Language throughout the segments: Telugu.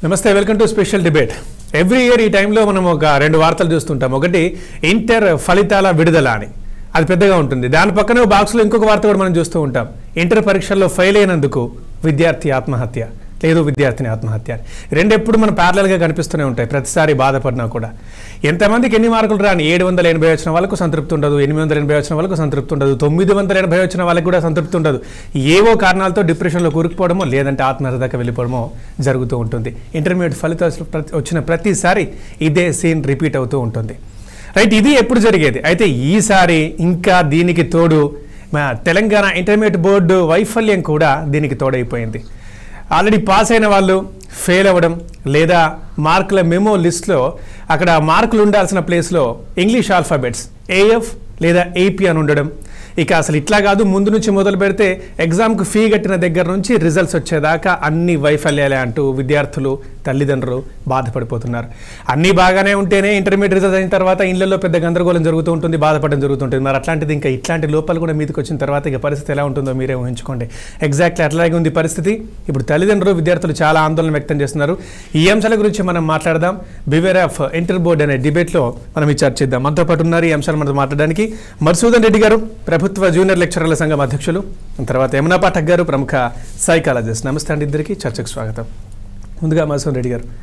నమస్తే, welcome to special debate. Every year ఈ టైంలో మనం ఒక రెండు వార్తలు చూస్తుంటాం. ఒకటి ఇంటర్ ఫలితాల విడుదల అని, అది పెద్దగా ఉంటుంది. దాని పక్కనే బాక్స్లో ఇంకొక వార్త కూడా మనం చూస్తూ ఉంటాం. ఇంటర్ పరీక్షల్లో ఫెయిల్ అయినందుకు విద్యార్థి ఆత్మహత్య, లేదు విద్యార్థిని ఆత్మహత్య. రెండు ఎప్పుడు మన ప్యారలల్గా కనిపిస్తూనే ఉంటాయి. ప్రతిసారి బాధపడినా కూడా ఎంతమందికి ఎన్ని మార్కులు రాని 780 వచ్చిన వాళ్ళకు సంతృప్తి ఉండదు, 880 వచ్చిన వాళ్ళకు సంతృప్తి ఉండదు, 980 వచ్చిన వాళ్ళకి కూడా సంతృప్తి ఉండదు. ఏవో కారణాలతో డిప్రెషన్లో కూరుకుపోవడమో లేదంటే ఆత్మహత్య దాకా వెళ్ళిపోవడమో జరుగుతూ ఉంటుంది. ఇంటర్మీడియట్ ఫలితాలు వచ్చిన ప్రతిసారి ఇదే సీన్ రిపీట్ అవుతూ ఉంటుంది. రైట్, ఇది ఎప్పుడు జరిగేది. అయితే ఈసారి ఇంకా దీనికి తోడు తెలంగాణ ఇంటర్మీడియట్ బోర్డు వైఫల్యం కూడా దీనికి తోడైపోయింది. ఆల్రెడీ పాస్ అయిన వాళ్ళు ఫెయిల్ అవ్వడం, లేదా మార్కుల మెమో లిస్ట్లో అక్కడ మార్కులు ఉండాల్సిన ప్లేస్లో ఇంగ్లీష్ ఆల్ఫాబెట్స్ ఏఎఫ్ లేదా ఏపీ అని ఉండడం. ఇక అసలు ఇట్లా కాదు, ముందు నుంచి మొదలు పెడితే ఎగ్జామ్కు ఫీ కట్టిన దగ్గర నుంచి రిజల్ట్స్ వచ్చేదాకా అన్ని వైఫల్యాలే అంటూ విద్యార్థులు, తల్లిదండ్రులు బాధపడిపోతున్నారు. అన్నీ బాగానే ఉంటేనే ఇంటర్మీడియట్ రిజల్ట్స్ అయిన తర్వాత ఇళ్లలో పెద్ద గందరగోళం జరుగుతూ ఉంటుంది, బాధపడడం జరుగుతుంటుంది. మరి అట్లాంటిది ఇంకా ఇట్లాంటి లోపాలు కూడా మీదకి వచ్చిన తర్వాత ఇక పరిస్థితి ఎలా ఉంటుందో మీరే ఊహించుకోండి. ఎగ్జాక్ట్లీ అట్లాగే ఉంది పరిస్థితి. ఇప్పుడు తల్లిదండ్రులు, విద్యార్థులు చాలా ఆందోళన వ్యక్తం చేస్తున్నారు. ఈ అంశాల గురించి మనం మాట్లాడదాం. బివేర్ ఆఫ్ ఇంటర్ బోర్డ్ అనే డిబేట్లో మనం ఈ చర్చిద్దాం. మనతో పాటు ఉన్నారు ఈ అంశాలు మనతో మాట్లాడడానికి మధుసూదన్ రెడ్డి గారు, ప్రభుత్వ జూనియర్ లెక్చరర్ల సంఘం అధ్యక్షులు. తర్వాత యమునా పాఠక్ గారు, ప్రముఖ సైకాలజిస్ట్. నమస్తే అండి ఇద్దరికి, చర్చకు స్వాగతం. ముందుగా మధుసూదన్ రెడ్డి గారు,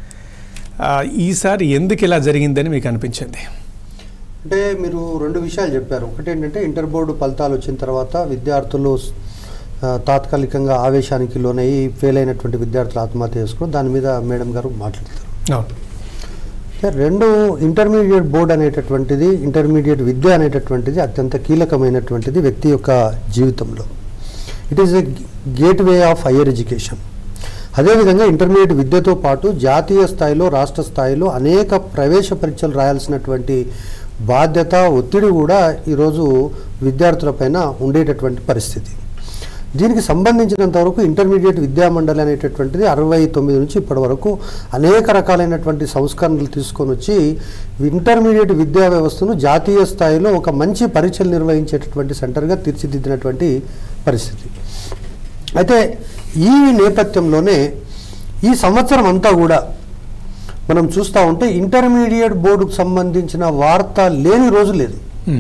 ఈసారి ఎందుకు ఇలా జరిగిందని మీకు అనిపించింది? అంటే మీరు రెండు విషయాలు చెప్పారు. ఒకటి ఏంటంటే ఇంటర్ బోర్డు ఫలితాలు వచ్చిన తర్వాత విద్యార్థులు తాత్కాలికంగా ఆవేశానికి లోనయ్యి ఫెయిల్ అయినటువంటి విద్యార్థులు ఆత్మహత్య చేసుకోవడం, దాని మీద మేడం గారు మాట్లాడతారు. రెండు, ఇంటర్మీడియట్ బోర్డు అనేటటువంటిది, ఇంటర్మీడియట్ విద్య అనేటటువంటిది అత్యంత కీలకమైనటువంటిది వ్యక్తి యొక్క జీవితంలో. It is a gateway of higher education. అదేవిధంగా ఇంటర్మీడియట్ విద్యతో పాటు జాతీయ స్థాయిలో, రాష్ట్ర స్థాయిలో అనేక ప్రవేశ పరీక్షలు రాయాల్సినటువంటి బాధ్యత, ఒత్తిడి కూడా ఈరోజు విద్యార్థులపైన ఉండేటటువంటి పరిస్థితి. దీనికి సంబంధించినంత వరకు ఇంటర్మీడియట్ విద్యామండలి అనేటటువంటిది 69 నుంచి ఇప్పటి వరకు అనేక రకాలైనటువంటి సంస్కరణలు తీసుకొని వచ్చి ఇంటర్మీడియట్ విద్యా వ్యవస్థను జాతీయ స్థాయిలో ఒక మంచి పరీక్షలు నిర్వహించేటటువంటి సెంటర్గా తీర్చిదిద్దినటువంటి పరిస్థితి. అయితే ఈ నేపథ్యంలోనే ఈ సంవత్సరం అంతా కూడా మనం చూస్తూ ఉంటే ఇంటర్మీడియట్ బోర్డుకు సంబంధించిన వార్త లేని రోజు లేదు.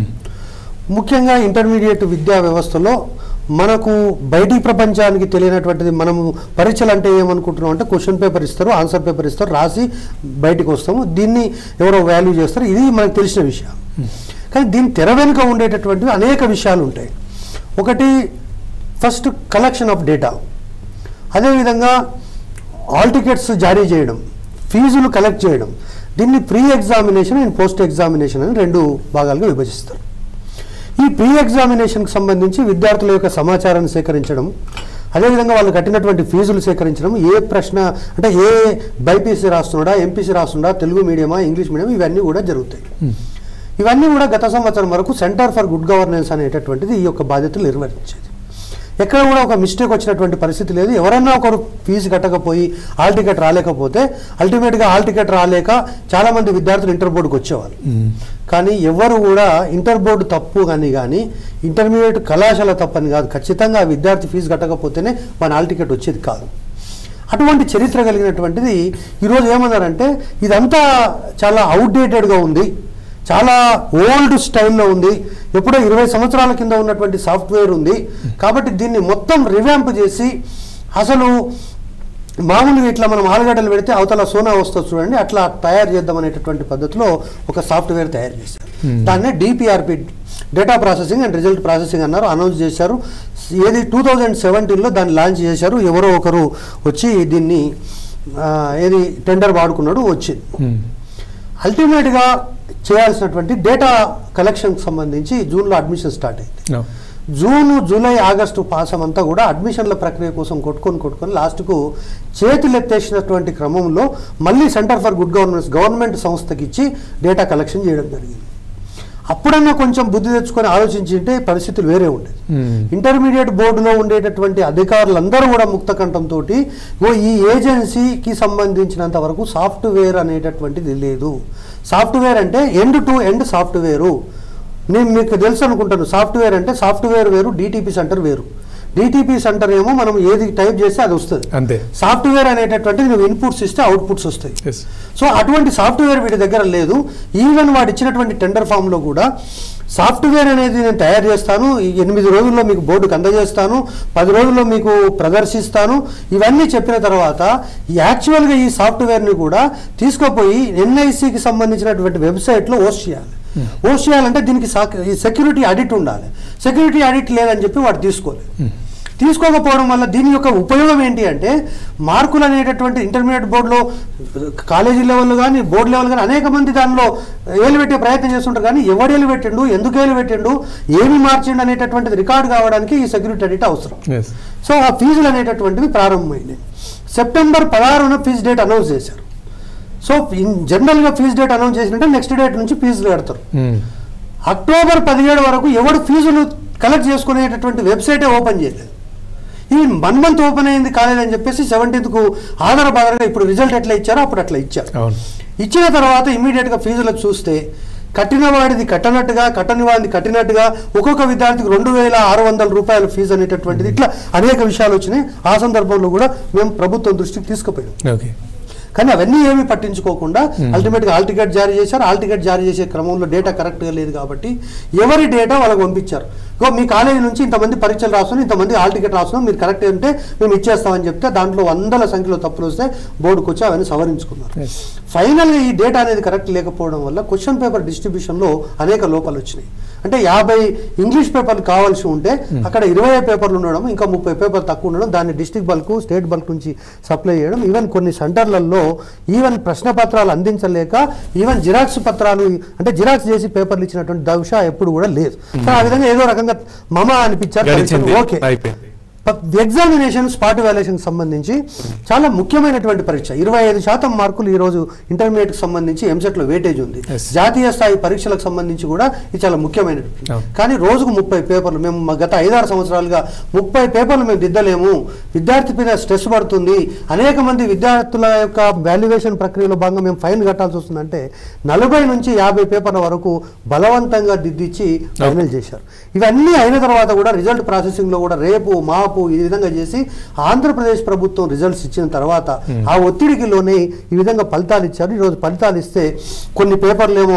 ముఖ్యంగా ఇంటర్మీడియట్ విద్యా వ్యవస్థలో మనకు బయటి ప్రపంచానికి తెలియనటువంటిది. మనము పరీక్షలు అంటే ఏమనుకుంటున్నాం అంటే క్వశ్చన్ పేపర్ ఇస్తారు, ఆన్సర్ పేపర్ ఇస్తారు, రాసి బయటకు వస్తాము, దీన్ని ఎవరో వాల్యూ చేస్తారు, ఇది మనకు తెలిసిన విషయం. కానీ దీని తెర వెనుక ఉండేటటువంటివి అనేక విషయాలు ఉంటాయి. ఒకటి, ఫస్ట్ కలెక్షన్ ఆఫ్ డేటా, అదేవిధంగా హాల్ టికెట్స్ జారీ చేయడం, ఫీజులు కలెక్ట్ చేయడం. దీన్ని pre examination and post examination అని రెండు భాగాలుగా విభజిస్తారు. ఈ ప్రీ ఎగ్జామినేషన్కి సంబంధించి విద్యార్థుల యొక్క సమాచారాన్ని సేకరించడం, అదేవిధంగా వాళ్ళు కట్టినటువంటి ఫీజులు సేకరించడం, ఏ ప్రశ్న అంటే ఏ బైపీసీ రాస్తున్నాడా, ఎంపీసీ రాస్తున్నాడా, తెలుగు మీడియమా, ఇంగ్లీష్ మీడియం, ఇవన్నీ కూడా జరుగుతాయి. ఇవన్నీ కూడా గత సంవత్సరం వరకు సెంటర్ ఫర్ గుడ్ గవర్నెన్స్ అనేటటువంటిది ఈ యొక్క బాధ్యతలు నిర్వహించేది. ఎక్కడ కూడా ఒక మిస్టేక్ వచ్చినటువంటి పరిస్థితి లేదు. ఎవరైనా ఒకరు ఫీజు కట్టకపోయి హాల్ టికెట్ రాలేకపోతే అల్టిమేట్గా హాల్ టికెట్ రాలేక చాలామంది విద్యార్థులు ఇంటర్ బోర్డుకు వచ్చేవాళ్ళు. కానీ ఎవరు కూడా ఇంటర్ బోర్డు తప్పు కానీ ఇంటర్మీడియట్ కళాశాల తప్పని కాదు, ఖచ్చితంగా విద్యార్థి ఫీజు కట్టకపోతేనే మన హాల్ టికెట్ వచ్చేది కాదు. అటువంటి చరిత్ర కలిగినటువంటిది ఈరోజు ఏమన్నారంటే ఇదంతా చాలా అవుట్డేటెడ్గా ఉంది, చాలా ఓల్డ్ స్టైల్లో ఉంది, ఎప్పుడో 20 సంవత్సరాల కింద ఉన్నటువంటి సాఫ్ట్వేర్ ఉంది, కాబట్టి దీన్ని మొత్తం రివ్యాంప్ చేసి అసలు మామూలుగా ఇట్లా మనం ఆలుగడ్డలు పెడితే అవతల సోనా వస్తుంది చూడండి, అట్లా తయారు చేద్దాం అనేటటువంటి పద్ధతిలో ఒక సాఫ్ట్వేర్ తయారు చేశారు. దాన్నే DPRP, data processing and result processing అన్నారు, అనౌన్స్ చేశారు. ఏది 2017లో దాన్ని లాంచ్ చేశారు. ఎవరో ఒకరు వచ్చి దీన్ని ఏది టెండర్ వాడుకున్నాడు, వచ్చింది. అల్టిమేట్గా చేయాల్సినటువంటి డేటా కలెక్షన్కి సంబంధించి జూన్లో అడ్మిషన్ స్టార్ట్ అయింది. జూన్, జూలై, ఆగస్టు మాసం అంతా కూడా అడ్మిషన్ల ప్రక్రియ కోసం కొట్టుకొని లాస్ట్కు చేతులెత్తేసినటువంటి క్రమంలో మళ్ళీ centre for good governance government సంస్థకి ఇచ్చి డేటా కలెక్షన్ చేయడం జరిగింది. అప్పుడన్నా కొంచెం బుద్ధి తెచ్చుకొని ఆలోచించింటే పరిస్థితులు వేరే ఉండేది. ఇంటర్మీడియట్ బోర్డులో ఉండేటటువంటి అధికారులందరూ కూడా ముక్తకంఠంతో ఈ ఏజెన్సీకి సంబంధించినంత వరకు సాఫ్ట్వేర్ అనేటటువంటిది లేదు. సాఫ్ట్వేర్ అంటే ఎండ్ టు ఎండ్ సాఫ్ట్వేరు. నేను మీకు తెలుసు అనుకుంటాను, సాఫ్ట్వేర్ అంటే సాఫ్ట్వేర్ వేరు, డిటిపి సెంటర్ వేరు. డిటిపి సెంటర్ ఏమో మనం ఏది టైప్ చేస్తే అది వస్తుంది అంతే. సాఫ్ట్వేర్ అనేటటువంటిది నువ్వు ఇన్పుట్స్ ఇస్తే అవుట్పుట్స్ వస్తాయి. సో అటువంటి సాఫ్ట్వేర్ వీటి దగ్గర లేదు. ఈవెన్ వాడు ఇచ్చినటువంటి టెండర్ ఫామ్లో కూడా సాఫ్ట్వేర్ అనేది నేను తయారు చేస్తాను, 8 రోజుల్లో మీకు బోర్డుకు అందజేస్తాను, 10 రోజుల్లో మీకు ప్రదర్శిస్తాను, ఇవన్నీ చెప్పిన తర్వాత యాక్చువల్గా ఈ సాఫ్ట్వేర్ని కూడా తీసుకుపోయి ఎన్ఐసికి సంబంధించినటువంటి వెబ్సైట్లో హోస్ట్ చేయాలి. హోస్ట్ చేయాలంటే దీనికి సెక్యూరిటీ ఆడిట్ ఉండాలి. సెక్యూరిటీ ఆడిట్ లేదని చెప్పి వాడు తీసుకోకపోవడం వల్ల దీని యొక్క ఉపయోగం ఏంటి అంటే మార్కులు అనేటటువంటి ఇంటర్మీడియట్ బోర్డులో కాలేజీ లెవెల్లో కానీ బోర్డు లెవెల్ కానీ అనేక మంది దానిలో ఏలు పెట్టే ప్రయత్నం చేస్తుంటారు. కానీ ఎవడు ఏలు పెట్టిండు, ఎందుకు ఏలు పెట్టిండు, ఏమి మార్చిండు అనేటటువంటిది రికార్డు కావడానికి ఈ సెక్యూరిటీ ఆడిట్ అవసరం. సో ఆ ఫీజులు అనేటటువంటివి ప్రారంభమైంది. సెప్టెంబర్ 16న ఫీజు డేట్ అనౌన్స్ చేశారు. సో జనరల్గా ఫీజు డేట్ అనౌన్స్ చేసినట్టే నెక్స్ట్ డేట్ నుంచి ఫీజులు కడతారు. అక్టోబర్ 17 వరకు ఎవడు ఫీజులు కలెక్ట్ చేసుకునేటటువంటి వెబ్సైటే ఓపెన్ చేయలేదు. ఈ 1 మంత్ ఓపెన్ అయింది కాలేదని చెప్పేసి 17కు ఆధారబాధగా ఇప్పుడు రిజల్ట్ ఎట్లా ఇచ్చారో అప్పుడు అట్లా ఇచ్చారు. ఇచ్చిన తర్వాత ఇమీడియట్గా ఫీజులకు చూస్తే కట్టిన వాడిది కట్టనట్టుగా, కట్టని వాడిది కట్టినట్టుగా, ఒక్కొక్క విద్యార్థికి 2600 రూపాయల ఫీజు అనేటటువంటిది, ఇట్లా అనేక విషయాలు వచ్చినాయి. ఆ సందర్భంలో కూడా మేము ప్రభుత్వం దృష్టికి తీసుకుపోయాం. కానీ అవన్నీ ఏమీ పట్టించుకోకుండా అల్టిమేట్గా హాల్ టికెట్ జారీ చేశారు. హాల్ టికెట్ జారీ చేసే క్రమంలో డేటా కరెక్ట్గా లేదు కాబట్టి ఎవరి డేటా వాళ్ళకి పంపించారు. మీ కాలేజీ నుంచి ఇంతమంది పరీక్షలు రాస్తున్నాం, ఇంతమంది హాల్ టికెట్ రాస్తున్నాం, మీరు కరెక్ట్ అంటే మేము ఇచ్చేస్తామని చెప్తే దాంట్లో 100ల సంఖ్యలో తప్పులు వస్తే బోర్డుకు వచ్చి అవన్నీ సవరించుకున్నారు. ఫైనల్గా ఈ డేటా అనేది కరెక్ట్ లేకపోవడం వల్ల క్వశ్చన్ పేపర్ డిస్ట్రిబ్యూషన్లో అనేక లోపాలు వచ్చినాయి. అంటే 50 ఇంగ్లీష్ పేపర్లు కావాల్సి ఉంటే అక్కడ 20 పేపర్లు ఉండడం, ఇంకా 30 పేపర్లు తక్కువ ఉండడం, దాన్ని డిస్ట్రిక్ట్ బల్క్, స్టేట్ బల్క్ నుంచి సప్లై చేయడం. ఈవెన్ కొన్ని సెంటర్లలో ఈవెన్ ప్రశ్న పత్రాలు అందించలేక ఈవెన్ జిరాక్స్ పత్రాలు అంటే జిరాక్స్ చేసి పేపర్లు ఇచ్చినటువంటి దౌష ఎప్పుడు కూడా లేదు. సో ఆ విధంగా ఏదో రకంగా మమ అనిపించారు. ఓకే, ఎగ్జామినేషన్ స్పాట్ వాల్యుయేషన్ సంబంధించి చాలా ముఖ్యమైనటువంటి పరీక్ష. 25% మార్కులు ఈరోజు ఇంటర్మీడియట్కి సంబంధించి ఎంసెట్లో వెయిటేజ్ ఉంది. జాతీయ స్థాయి పరీక్షలకు సంబంధించి కూడా ఇది చాలా ముఖ్యమైనటువంటి. కానీ రోజుకు 30 పేపర్లు మేము గత 5-6 సంవత్సరాలుగా 30 పేపర్లు మేము దిద్దలేము, విద్యార్థి పైన స్ట్రెస్ పడుతుంది, అనేక మంది విద్యార్థుల యొక్క వాల్యుయేషన్ ప్రక్రియలో భాగంగా మేము ఫైన్ కట్టాల్సి వస్తుందంటే 40 నుంచి 50 పేపర్ల వరకు బలవంతంగా దిద్దిచ్చి ఫైనల్ చేశారు. ఇవన్నీ అయిన తర్వాత కూడా రిజల్ట్ ప్రాసెసింగ్లో కూడా రేపు మాపు ఈ విధంగా చేసి ఆంధ్రప్రదేశ్ ప్రభుత్వం రిజల్ట్స్ ఇచ్చిన తర్వాత ఆ ఒత్తిడికి లోనే ఈ విధంగా ఫలితాలు ఇచ్చారు. ఈరోజు ఫలితాలు ఇస్తే కొన్ని పేపర్లు ఏమో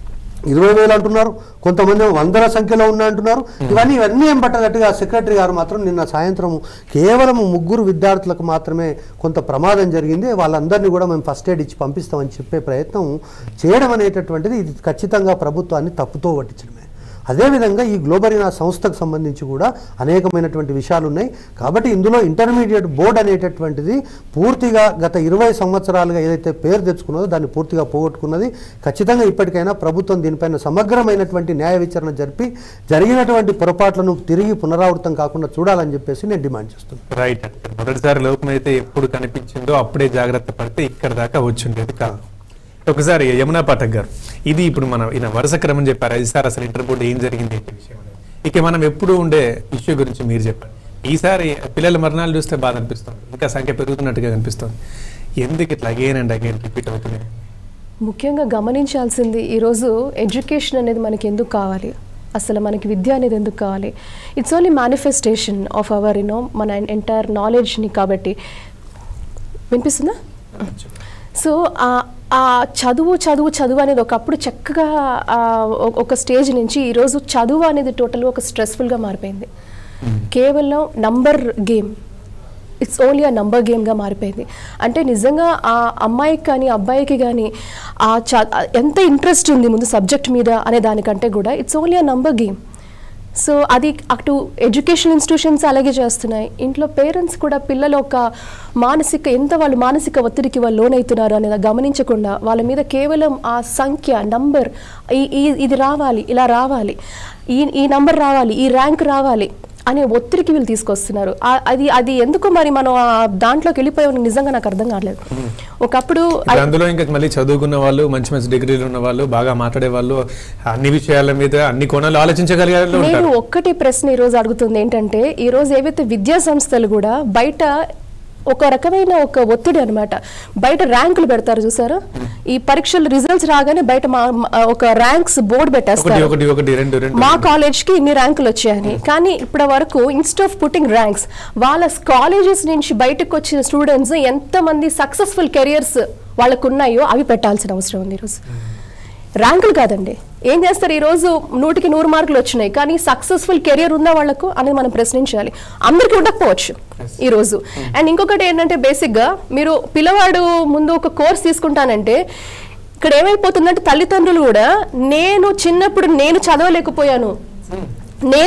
20,000 అంటున్నారు, కొంతమంది 100ల సంఖ్యలో అంటున్నారు. ఇవన్నీ ఏం పట్టనట్టుగా సెక్రటరీ గారు మాత్రం నిన్న సాయంత్రం కేవలం 3 విద్యార్థులకు మాత్రమే కొంత ప్రమాదం జరిగింది, వాళ్ళందరినీ కూడా మేము ఫస్ట్ ఎయిడ్ ఇచ్చి పంపిస్తామని చెప్పే ప్రయత్నం చేయడం అనేటటువంటిది ఇది ఖచ్చితంగా ప్రభుత్వాన్ని తప్పుతో పట్టించడమే. అదేవిధంగా ఈ గ్లోబరీనా సంస్థకు సంబంధించి కూడా అనేకమైనటువంటి విషయాలు ఉన్నాయి. కాబట్టి ఇందులో ఇంటర్మీడియట్ బోర్డు అనేటటువంటిది పూర్తిగా గత 20 సంవత్సరాలుగా ఏదైతే పేరు తెచ్చుకున్నదో దాన్ని పూర్తిగా పోగొట్టుకున్నది. ఖచ్చితంగా ఇప్పటికైనా ప్రభుత్వం దీనిపైన సమగ్రమైనటువంటి న్యాయ విచారణ జరిపి జరిగినటువంటి పొరపాట్లను తిరిగి పునరావృతం కాకుండా చూడాలని చెప్పేసి నేను డిమాండ్ చేస్తున్నాను. రైట్. మొదటిసారి లోపం అయితే ఎప్పుడు కనిపించిందో అప్పుడే జాగ్రత్త పడితే ఇక్కడ దాకా వచ్చిండేది కాదు. ఒకసారి యమునా పాఠక్ గారు, ఇది ఇప్పుడు మనం ఈయన వరుస క్రమం చెప్పారు, ఈసారి అసలు ఇంటర్ బోర్డు ఏం జరిగింది ఏంటి విషయం అనేది. ఇక మనం ఎప్పుడు ఉండే ఇష్యూ గురించి మీరు చెప్పండి. ఈసారి పిల్లల మరణాలు చూస్తే బాధ అనిపిస్తుంది, ఇంకా సంఖ్య పెరుగుతున్నట్టుగా కనిపిస్తుంది. ఎందుకు ఇట్లా అగైన్ అండ్ అగైన్ రిపీట్ అవుతున్నాయి? ముఖ్యంగా గమనించాల్సింది ఈరోజు ఎడ్యుకేషన్ అనేది మనకి ఎందుకు కావాలి, అసలు మనకి విద్య అనేది ఎందుకు కావాలి? It's only manifestation of our మన ఎంటైర్ నాలెడ్జ్ని. కాబట్టి వినిపిస్తుందా? సో ఆ చదువు చదువు చదువు అనేది ఒకప్పుడు చక్కగా ఒక స్టేజ్ నుంచి ఈరోజు చదువు అనేది టోటల్గా ఒక స్ట్రెస్ఫుల్గా మారిపోయింది. కేవలం number game, it's only a number గేమ్గా మారిపోయింది. అంటే నిజంగా ఆ అమ్మాయికి కానీ అబ్బాయికి కానీ ఎంత ఇంట్రెస్ట్ ఉంది ముందు సబ్జెక్ట్ మీద అనే దానికంటే కూడా it's only a number game. So అది అటు ఎడ్యుకేషన్ ఇన్స్టిట్యూషన్స్ అలాగే చేస్తున్నాయి. ఇంట్లో పేరెంట్స్ కూడా పిల్లలు ఒక వాళ్ళు మానసిక ఒత్తిడికి వాళ్ళు లోనవుతున్నారు అనేది గమనించకుండా వాళ్ళ మీద కేవలం ఆ సంఖ్య నంబర్, ఇది రావాలి, ఇలా రావాలి, ఈ నంబర్ రావాలి, ఈ ర్యాంక్ రావాలి అనే ఒత్తిడికి వీళ్ళు తీసుకొస్తున్నారు. అది ఎందుకు మరి మనం దాంట్లోకి వెళ్ళిపోయామని నిజంగా నాకు అర్థం కావట్లేదు. ఒకప్పుడు అందులో ఇంకా మళ్ళీ చదువుకున్న వాళ్ళు, మంచి మంచి డిగ్రీలు ఉన్న వాళ్ళు, బాగా మాట్లాడే వాళ్ళు, అన్ని విషయాల మీద అన్ని కోణాలు ఆలోచించగలిగారు. నేను ఒక్కటి ప్రశ్న ఈరోజు అడుగుతుంది ఏంటంటే, ఈరోజు ఏవైతే విద్యా సంస్థలు కూడా బయట ఒక రకమైన ఒక ఒత్తిడి అనమాట. బయట ర్యాంకులు పెడతారు చూసారా, ఈ పరీక్షల రిజల్ట్స్ రాగానే బయట ఒక ర్యాంక్స్ బోర్డు పెట్టేస్తారు, మా కాలేజ్ కి ఇన్ని ర్యాంకులు వచ్చాయని. కానీ ఇప్పటి వరకు ఇన్స్టెడ్ ఆఫ్ పుట్టింగ్ ర్యాంక్స్, వాళ్ళ కాలేజెస్ నుంచి బయటకు వచ్చిన స్టూడెంట్స్ ఎంతమంది సక్సెస్ఫుల్ కెరియర్స్ వాళ్ళకు ఉన్నాయో అవి పెట్టాల్సిన అవసరం ఉంది. ఈరోజు ర్యాంకులు కాదండి, ఏం చేస్తారు ఈరోజు 100కి 100 మార్కులు వచ్చినాయి కానీ సక్సెస్ఫుల్ కెరియర్ ఉందా వాళ్ళకు అనేది మనం ప్రశ్నించాలి. అందరికీ ఉండకపోవచ్చు ఈరోజు. అండ్ ఇంకొకటి ఏంటంటే బేసిక్గా మీరు పిల్లవాడు ముందు ఒక కోర్స్ తీసుకుంటానంటే ఇక్కడ ఏమైపోతుందంటే తల్లిదండ్రులు కూడా నేను చిన్నప్పుడు నేను చదవలేకపోయాను, నేను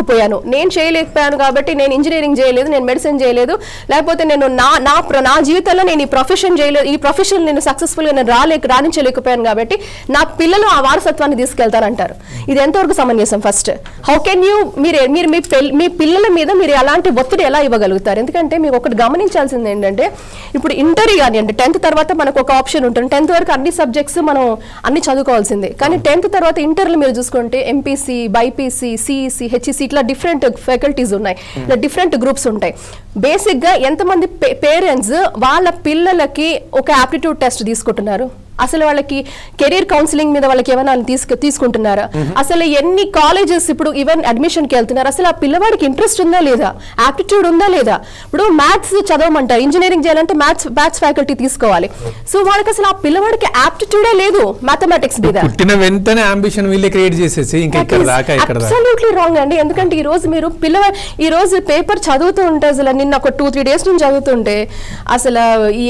చేయలేకపోయాను కాబట్టి నేను ఇంజనీరింగ్ చేయలేదు, నేను మెడిసిన్ చేయలేదు, లేకపోతే నేను నా జీవితంలో నేను ఈ ప్రొఫెషన్ చేయలేదు, ఈ ప్రొఫెషన్ నేను సక్సెస్ఫుల్గా నేను రాణించలేకపోయాను కాబట్టి నా పిల్లలు ఆ వారసత్వాన్ని తీసుకెళ్తారంటారు. ఇది ఎంతవరకు సమంజసం? ఫస్ట్ హౌ కెన్ యూ మీరు మీ పిల్లల మీద మీరు అలాంటి ఒత్తిడి ఎలా ఇవ్వగలుగుతారు? ఎందుకంటే మీరు ఒకటి గమనించాల్సింది ఏంటంటే ఇప్పుడు ఇంటర్ కానివ్వండి, 10th తర్వాత మనకు ఒక ఆప్షన్ ఉంటుంది. 10th వరకు అన్ని సబ్జెక్ట్స్ మనం అన్ని చదువుకోవాల్సిందే. కానీ 10th తర్వాత ఇంటర్లో మీరు చూసుకుంటే ఎంపీసీ, బైపీసీ, సిఈసి, హెచ్ఈసి ఇట్లా డిఫరెంట్ ఫ్యాకల్టీస్ ఉన్నాయి, ఇట్లా డిఫరెంట్ గ్రూప్స్ ఉంటాయి. బేసిక్గా ఎంతమంది పేరెంట్స్ వాళ్ళ పిల్లలకి ఒక ఆప్టిట్యూడ్ టెస్ట్ తీసుకుంటున్నారు? అసలు వాళ్ళకి కెరీర్ కౌన్సిలింగ్ మీద వాళ్ళకి ఏమైనా తీసుకుంటున్నారా? అసలు ఎన్ని కాలేజెస్ ఇప్పుడు ఈవెన్ అడ్మిషన్కి వెళ్తున్నారు? అసలు ఆ పిల్లవాడికి ఇంట్రెస్ట్ ఉందా లేదా, ఆప్టిట్యూడ్ ఉందా లేదా? ఇప్పుడు మ్యాథ్స్ చదవమంటారు, ఇంజనీరింగ్ చేయాలంటే మ్యాథ్స్ ఫ్యాకల్టీ తీసుకోవాలి. సో వాళ్ళకి అసలు ఆ పిల్లవాడికి ఆప్టిట్యూడే లేదు మ్యాథమెటిక్స్ మీద. వెంటనే అంబిషన్ వీళ్ళే క్రియేట్ చేసేసి అబ్సల్యూట్లీ రాంగ్ అండి. ఎందుకంటే ఈ రోజు మీరు ఈ రోజు పేపర్ చదువుతూ ఉంటే అసలు నిన్న ఒక 2-3 days నుంచి చదువుతుంటే అసలు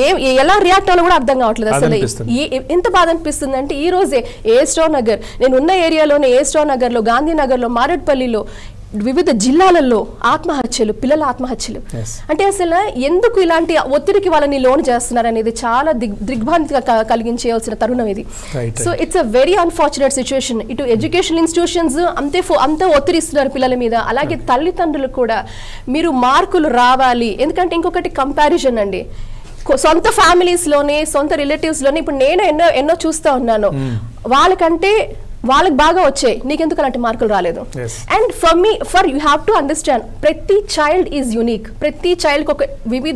ఎలా రియాక్ట్ అవ్వాలో కూడా అర్థం కావట్లేదు. అసలు ఎంత బాధ అనిపిస్తుంది అంటే ఈ రోజే ఏస్టార్ నగర్, నేను ఉన్న ఏరియాలోనే ఏస్టార్ నగర్లో, గాంధీనగర్లో, మారేడ్పల్లిలో వివిధ జిల్లాలలో ఆత్మహత్యలు, పిల్లల ఆత్మహత్యలు. అంటే అసలు ఎందుకు ఇలాంటి ఒత్తిడికి వాళ్ళని లోన్ చేస్తున్నారు అనేది చాలా దిగ్భ్రాంతి కలిగించేయాల్సిన తరుణం ఇది. So it's a very unfortunate situation. ఇటు ఎడ్యుకేషన్ ఇన్స్టిట్యూషన్స్ అంతే ఒత్తిడి ఇస్తున్నారు పిల్లల మీద, అలాగే తల్లిదండ్రులు కూడా మీరు మార్కులు రావాలి. ఎందుకంటే ఇంకొకటి కంపారిజన్ అండి, సొంత ఫ్యామిలీస్లోనే, సొంత రిలేటివ్స్లోనే. ఇప్పుడు నేను ఎన్నో చూస్తూ ఉన్నాను, వాళ్ళకి బాగా వచ్చాయి, నీకెందుకు అలాంటి మార్కులు రాలేదు? And for you have to understand, ప్రతి చైల్డ్ ఈజ్ యూనిక్, ప్రతి చైల్డ్కి ఒక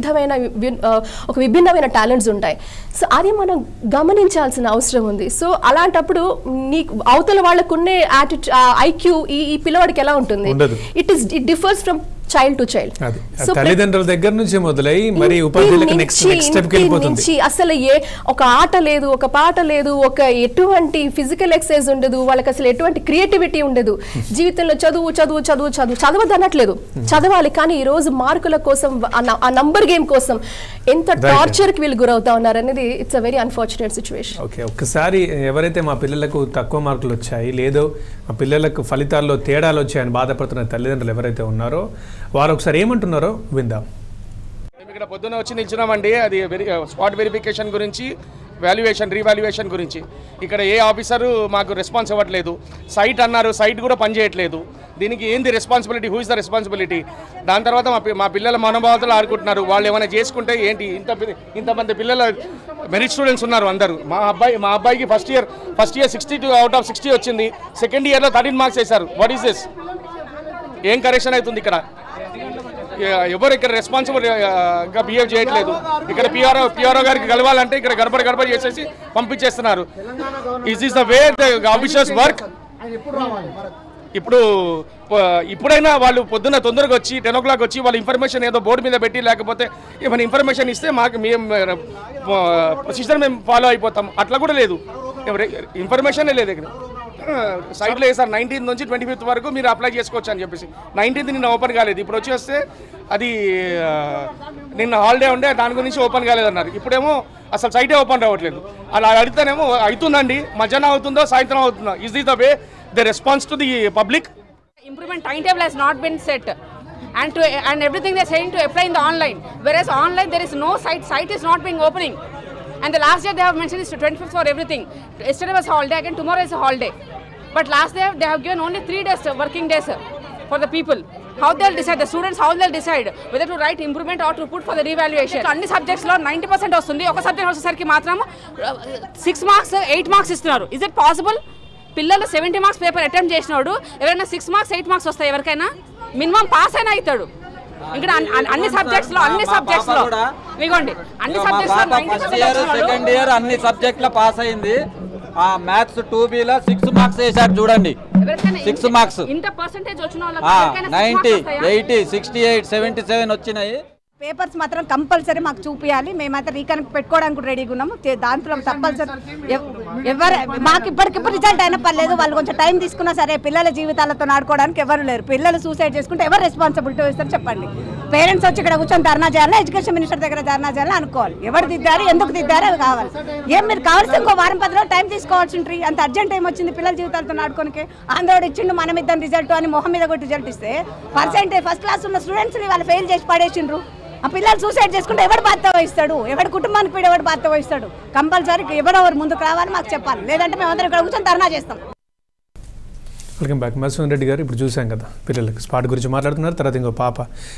విభిన్నమైన టాలెంట్స్ ఉంటాయి. సో అది మనం గమనించాల్సిన అవసరం ఉంది. సో అలాంటప్పుడు నీకు అవతల వాళ్ళకున్నే ఐక్యూ ఈ పిల్లవాడికి ఎలా ఉంటుంది? It differs from child to child. తల్లిదండ్రుల దగ్గర నుంచి మొదలై మరి ఉపాధ్యాయులకు నెక్స్ట్ స్టెప్కి వెళ్ళిపోతుంది. అసలు ఒక ఆట లేదు, ఒక పాట లేదు, ఒక ఎటువంటి ఫిజికల్ ఎక్సర్సైజ్ ఉండదు, వాళ్ళకి అసలు ఎటువంటి క్రియేటివిటీ ఉండదు. జీవితంలో చదవద్దు అనట్లేదు, చదవాలి. కానీ ఈ రోజు మార్కుల కోసం, ఆ నంబర్ గేమ్ కోసం ఎంత టార్చర్ కి వీళ్ళు గురవుతా ఉన్నారు అనేది it's a very unfortunate situation. Okay, ఒక్కసారి ఎవరైతే మా పిల్లలకు తక్కువ మార్కులు వచ్చాయి, లేదో మా పిల్లలకు ఫలితాల్లో తేడాలు వచ్చాయని బాధపడుతున్న తల్లిదండ్రులు ఎవరైతే ఉన్నారో వారు ఒకసారి ఏమంటున్నారో విందాం. మేము ఇక్కడ పొద్దున్న వచ్చి నిల్చున్నామండి, అది స్పాట్ వెరిఫికేషన్ గురించి, రీవాల్యుయేషన్ గురించి. ఇక్కడ ఏ ఆఫీసరు మాకు రెస్పాన్స్ ఇవ్వట్లేదు. సైట్ అన్నారు, సైట్ కూడా పనిచేయట్లేదు. దీనికి ఏంది responsibility? Who is the responsibility? దాని తర్వాత మా పిల్లల మనోభావాలు ఆడుకుంటున్నారు. వాళ్ళు ఏమైనా చేసుకుంటే ఏంటి? ఇంతమంది పిల్లల మెరిట్ స్టూడెంట్స్ ఉన్నారు అందరూ. మా అబ్బాయికి ఫస్ట్ ఇయర్ 62 out of 60 వచ్చింది. సెకండ్ ఇయర్లో 13 marks వేశారు. What is this? ఏం కరెక్షన్ అవుతుంది ఇక్కడ? ఎవరు ఇక్కడ రెస్పాన్సిబుల్గా బిహేవ్ చేయట్లేదు. ఇక్కడ పిఆర్ఓ గారికి కలవాలంటే ఇక్కడ గడపడ చేసేసి పంపించేస్తున్నారు. Is this the way the officers work? ఇప్పుడైనా వాళ్ళు పొద్దున్న తొందరగా వచ్చి 10 o'clock వచ్చి వాళ్ళ ఇన్ఫర్మేషన్ ఏదో బోర్డు మీద పెట్టి, లేకపోతే ఏమైనా ఇన్ఫర్మేషన్ ఇస్తే మేము ప్రొసీజర్ మేము ఫాలో అయిపోతాం. అట్లా కూడా లేదు, ఇన్ఫర్మేషనే లేదు ఇక్కడ. సైట్లో వేసారు 19th నుంచి 25th వరకు మీరు అప్లై చేసుకోవచ్చు అని చెప్పేసి. 19th నిన్న ఓపెన్ కాలేదు. ఇప్పుడు వచ్చి వస్తే అది నిన్న హాలిడే ఉండే, దాని గురించి ఓపెన్ కాలేదన్నారు. ఇప్పుడేమో అసలు సైటే ఓపెన్ రావట్లేదు. అలా అడిగితేనేమో అవుతుందండి, మధ్యాహ్నం అవుతుందో సాయంత్రం అవుతుందో. Is this the way the response to the public? Improvement timetable has not been set, and everything they are saying to apply in the online, whereas online there is no site is not being opening. And the last day they have mentioned is 25th for everything. Yesterday was holiday, again tomorrow is a holiday. But last day they have given only 3 days working days for the people. How they'll decide, the students how they'll decide whether to write improvement or to put for the revaluation. Anni subjects lo 90% vastundi, oka subject vachesariki matram 6 marks 8 marks istunaru. Is it possible? పిల్లలు 70 marks పేపర్ అటెంప్ట్ చేసినాడు, ఎవరైనా 6 marks 8 marks వస్తాయి? ఎవరికైనా మినిమం పాస్ అయినా అవుతాడు. ఇక్కడ అన్ని సబ్జెక్ట్స్ లో ఇదిగోండి అన్ని సబ్జెక్ట్స్ లో 90% సెకండ్ ఇయర్ అన్ని సబ్జెక్ట్ల పాస్ అయింది. మ్యాథ్స్ 2B లో 6 మార్క్స్ వేశారు చూడండి. 6 మార్క్స్ ఇంత పర్సెంటేజ్ వచ్చిన వాళ్ళకి 90, 80, 68, 77 వచ్చినాయి. పేపర్స్ మాత్రం కంపల్సరీ మాకు చూపించాలి. మేమైతే రీకనెక్ట్ పెట్టుకోవడానికి కూడా రెడీగా ఉన్నాము. దాంట్లో తప్పనిసరి ఎవరు మాకు ఇప్పటికిప్పుడు రిజల్ట్ అయినా పర్లేదు, వాళ్ళు కొంచెం టైం తీసుకున్నా సరే పిల్లల జీవితాలతో ఆడుకోవడానికి ఎవరు లేరు. పిల్లలు సూసైడ్ చేసుకుంటే ఎవరు రెస్పాన్సిబిలిటీ వేస్తారు చెప్పండి? పేరెంట్స్ వచ్చి ఇక్కడ కూర్చొని ధర్నా చేయాలి, ఎడ్యుకేషన్ మినిస్టర్ దగ్గర ధర్నా చేయాలని అనుకోవాలి. ఎవరు దిద్దారు, ఎందుకు దిద్దారు అవి కావాలి. ఏం మీరు కావాల్సి ఇంకో వారం 10 రోజులు టైం తీసుకోవాల్సి ఉంటుంది. అంత అర్జెంట్ ఏం వచ్చింది పిల్లల జీవితాలతో ఆడుకోనికి? ఆంధ్రోడు ఇచ్చిండు మనం ఇద్దాం రిజల్ట్ అని మొహం మీద కూడా రిజల్ట్ ఇస్తే పర్సెంటేజ్ ఫస్ట్ క్లాస్ ఉన్న స్టూడెంట్స్ని వాళ్ళు ఫెయిల్ చేసి పడేసిండ్రు. ఆ పిల్లలు సూసైడ్ చేసుకుంటే ఎవరు బాధ్యత వహిస్తాడు? ఎవరి కుటుంబానికి కూడా ఎవరు బాధ్యత వహిస్తాడు? కంపల్సరీ ఎవరెవరు ముందుకు రావాలి, మాకు చెప్పాలి. లేదంటే మేము అందరం ఇక్కడ కూర్చొని ధర్నా చేస్తాం. Welcome back. మధుసూదన్ రెడ్డి గారు ఇప్పుడు చూసాం కదా, పిల్లలకి స్పాట్ గురించి మాట్లాడుతున్నారు. తర్వాత ఇంకో పాప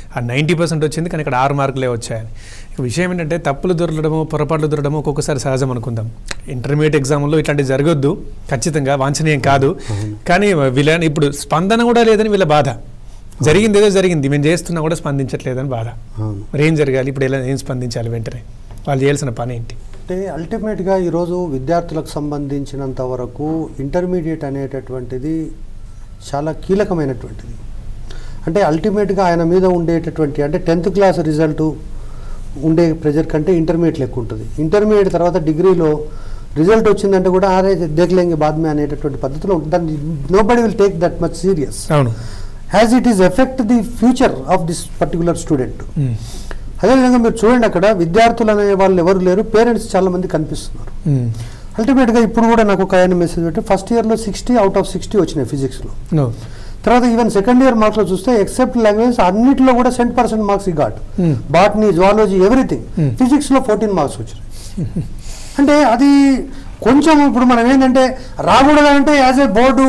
90% వచ్చింది, కానీ ఇక్కడ 6 మార్కులే వచ్చాయని. విషయం ఏంటంటే తప్పులు దొరకడము, పొరపాట్లు దొరకడము ఒక్కొక్కసారి సహజం అనుకుందాం. ఇంటర్మీడియట్ ఎగ్జామ్లో ఇట్లాంటివి జరగొద్దు, ఖచ్చితంగా వాంఛనీయం కాదు. కానీ వీళ్ళని ఇప్పుడు స్పందన కూడా లేదని వీళ్ళ బాధ. జరిగింది ఏదో జరిగింది, మేము చేస్తున్నా కూడా స్పందించట్లేదని బాధ. మరి ఏం జరగాలి ఇప్పుడు? ఏం స్పందించాలి? వెంటనే వాళ్ళు చేయాల్సిన పని ఏంటి? అంటే అల్టిమేట్గా ఈరోజు విద్యార్థులకు సంబంధించినంత వరకు ఇంటర్మీడియట్ అనేటటువంటిది చాలా కీలకమైనటువంటిది. అంటే అల్టిమేట్గా ఆయన మీద ఉండేటటువంటి అంటే 10th క్లాస్ రిజల్ట్ ఉండే ప్రెజర్ కంటే ఇంటర్మీడియట్ ఎక్కువ ఉంటుంది. ఇంటర్మీడియట్ తర్వాత డిగ్రీలో రిజల్ట్ వచ్చిందంటే కూడా ఆరే దేఖలేంగే బాద్మే అనేటటువంటి పద్ధతిలో ఉంటుంది. దాన్ని nobody will take that much serious as it is effect the future of this particular student. అదేవిధంగా మీరు చూడండి, అక్కడ విద్యార్థులు అనే వాళ్ళు ఎవరు లేరు, పేరెంట్స్ చాలా మంది కనిపిస్తున్నారు. అల్టిమేట్గా ఇప్పుడు కూడా నాకు ఒక ఆయన మెసేజ్ పెట్టి ఫస్ట్ ఇయర్లో 60 out of 60 వచ్చినాయి ఫిజిక్స్లో. తర్వాత ఈవెన్ సెకండ్ ఇయర్ మార్క్స్లో చూస్తే ఎక్సెప్ట్ లాంగ్వేజ్ అన్నింటిలో కూడా 100% మార్క్స్ ఈ ఘాట్. Botany, zoology, everything. ఫిజిక్స్లో 14 మార్క్స్ వచ్చినాయి. అంటే అది కొంచెం ఇప్పుడు మనం ఏంటంటే రాకూడదంటే యాజ్ ఏ బోర్డు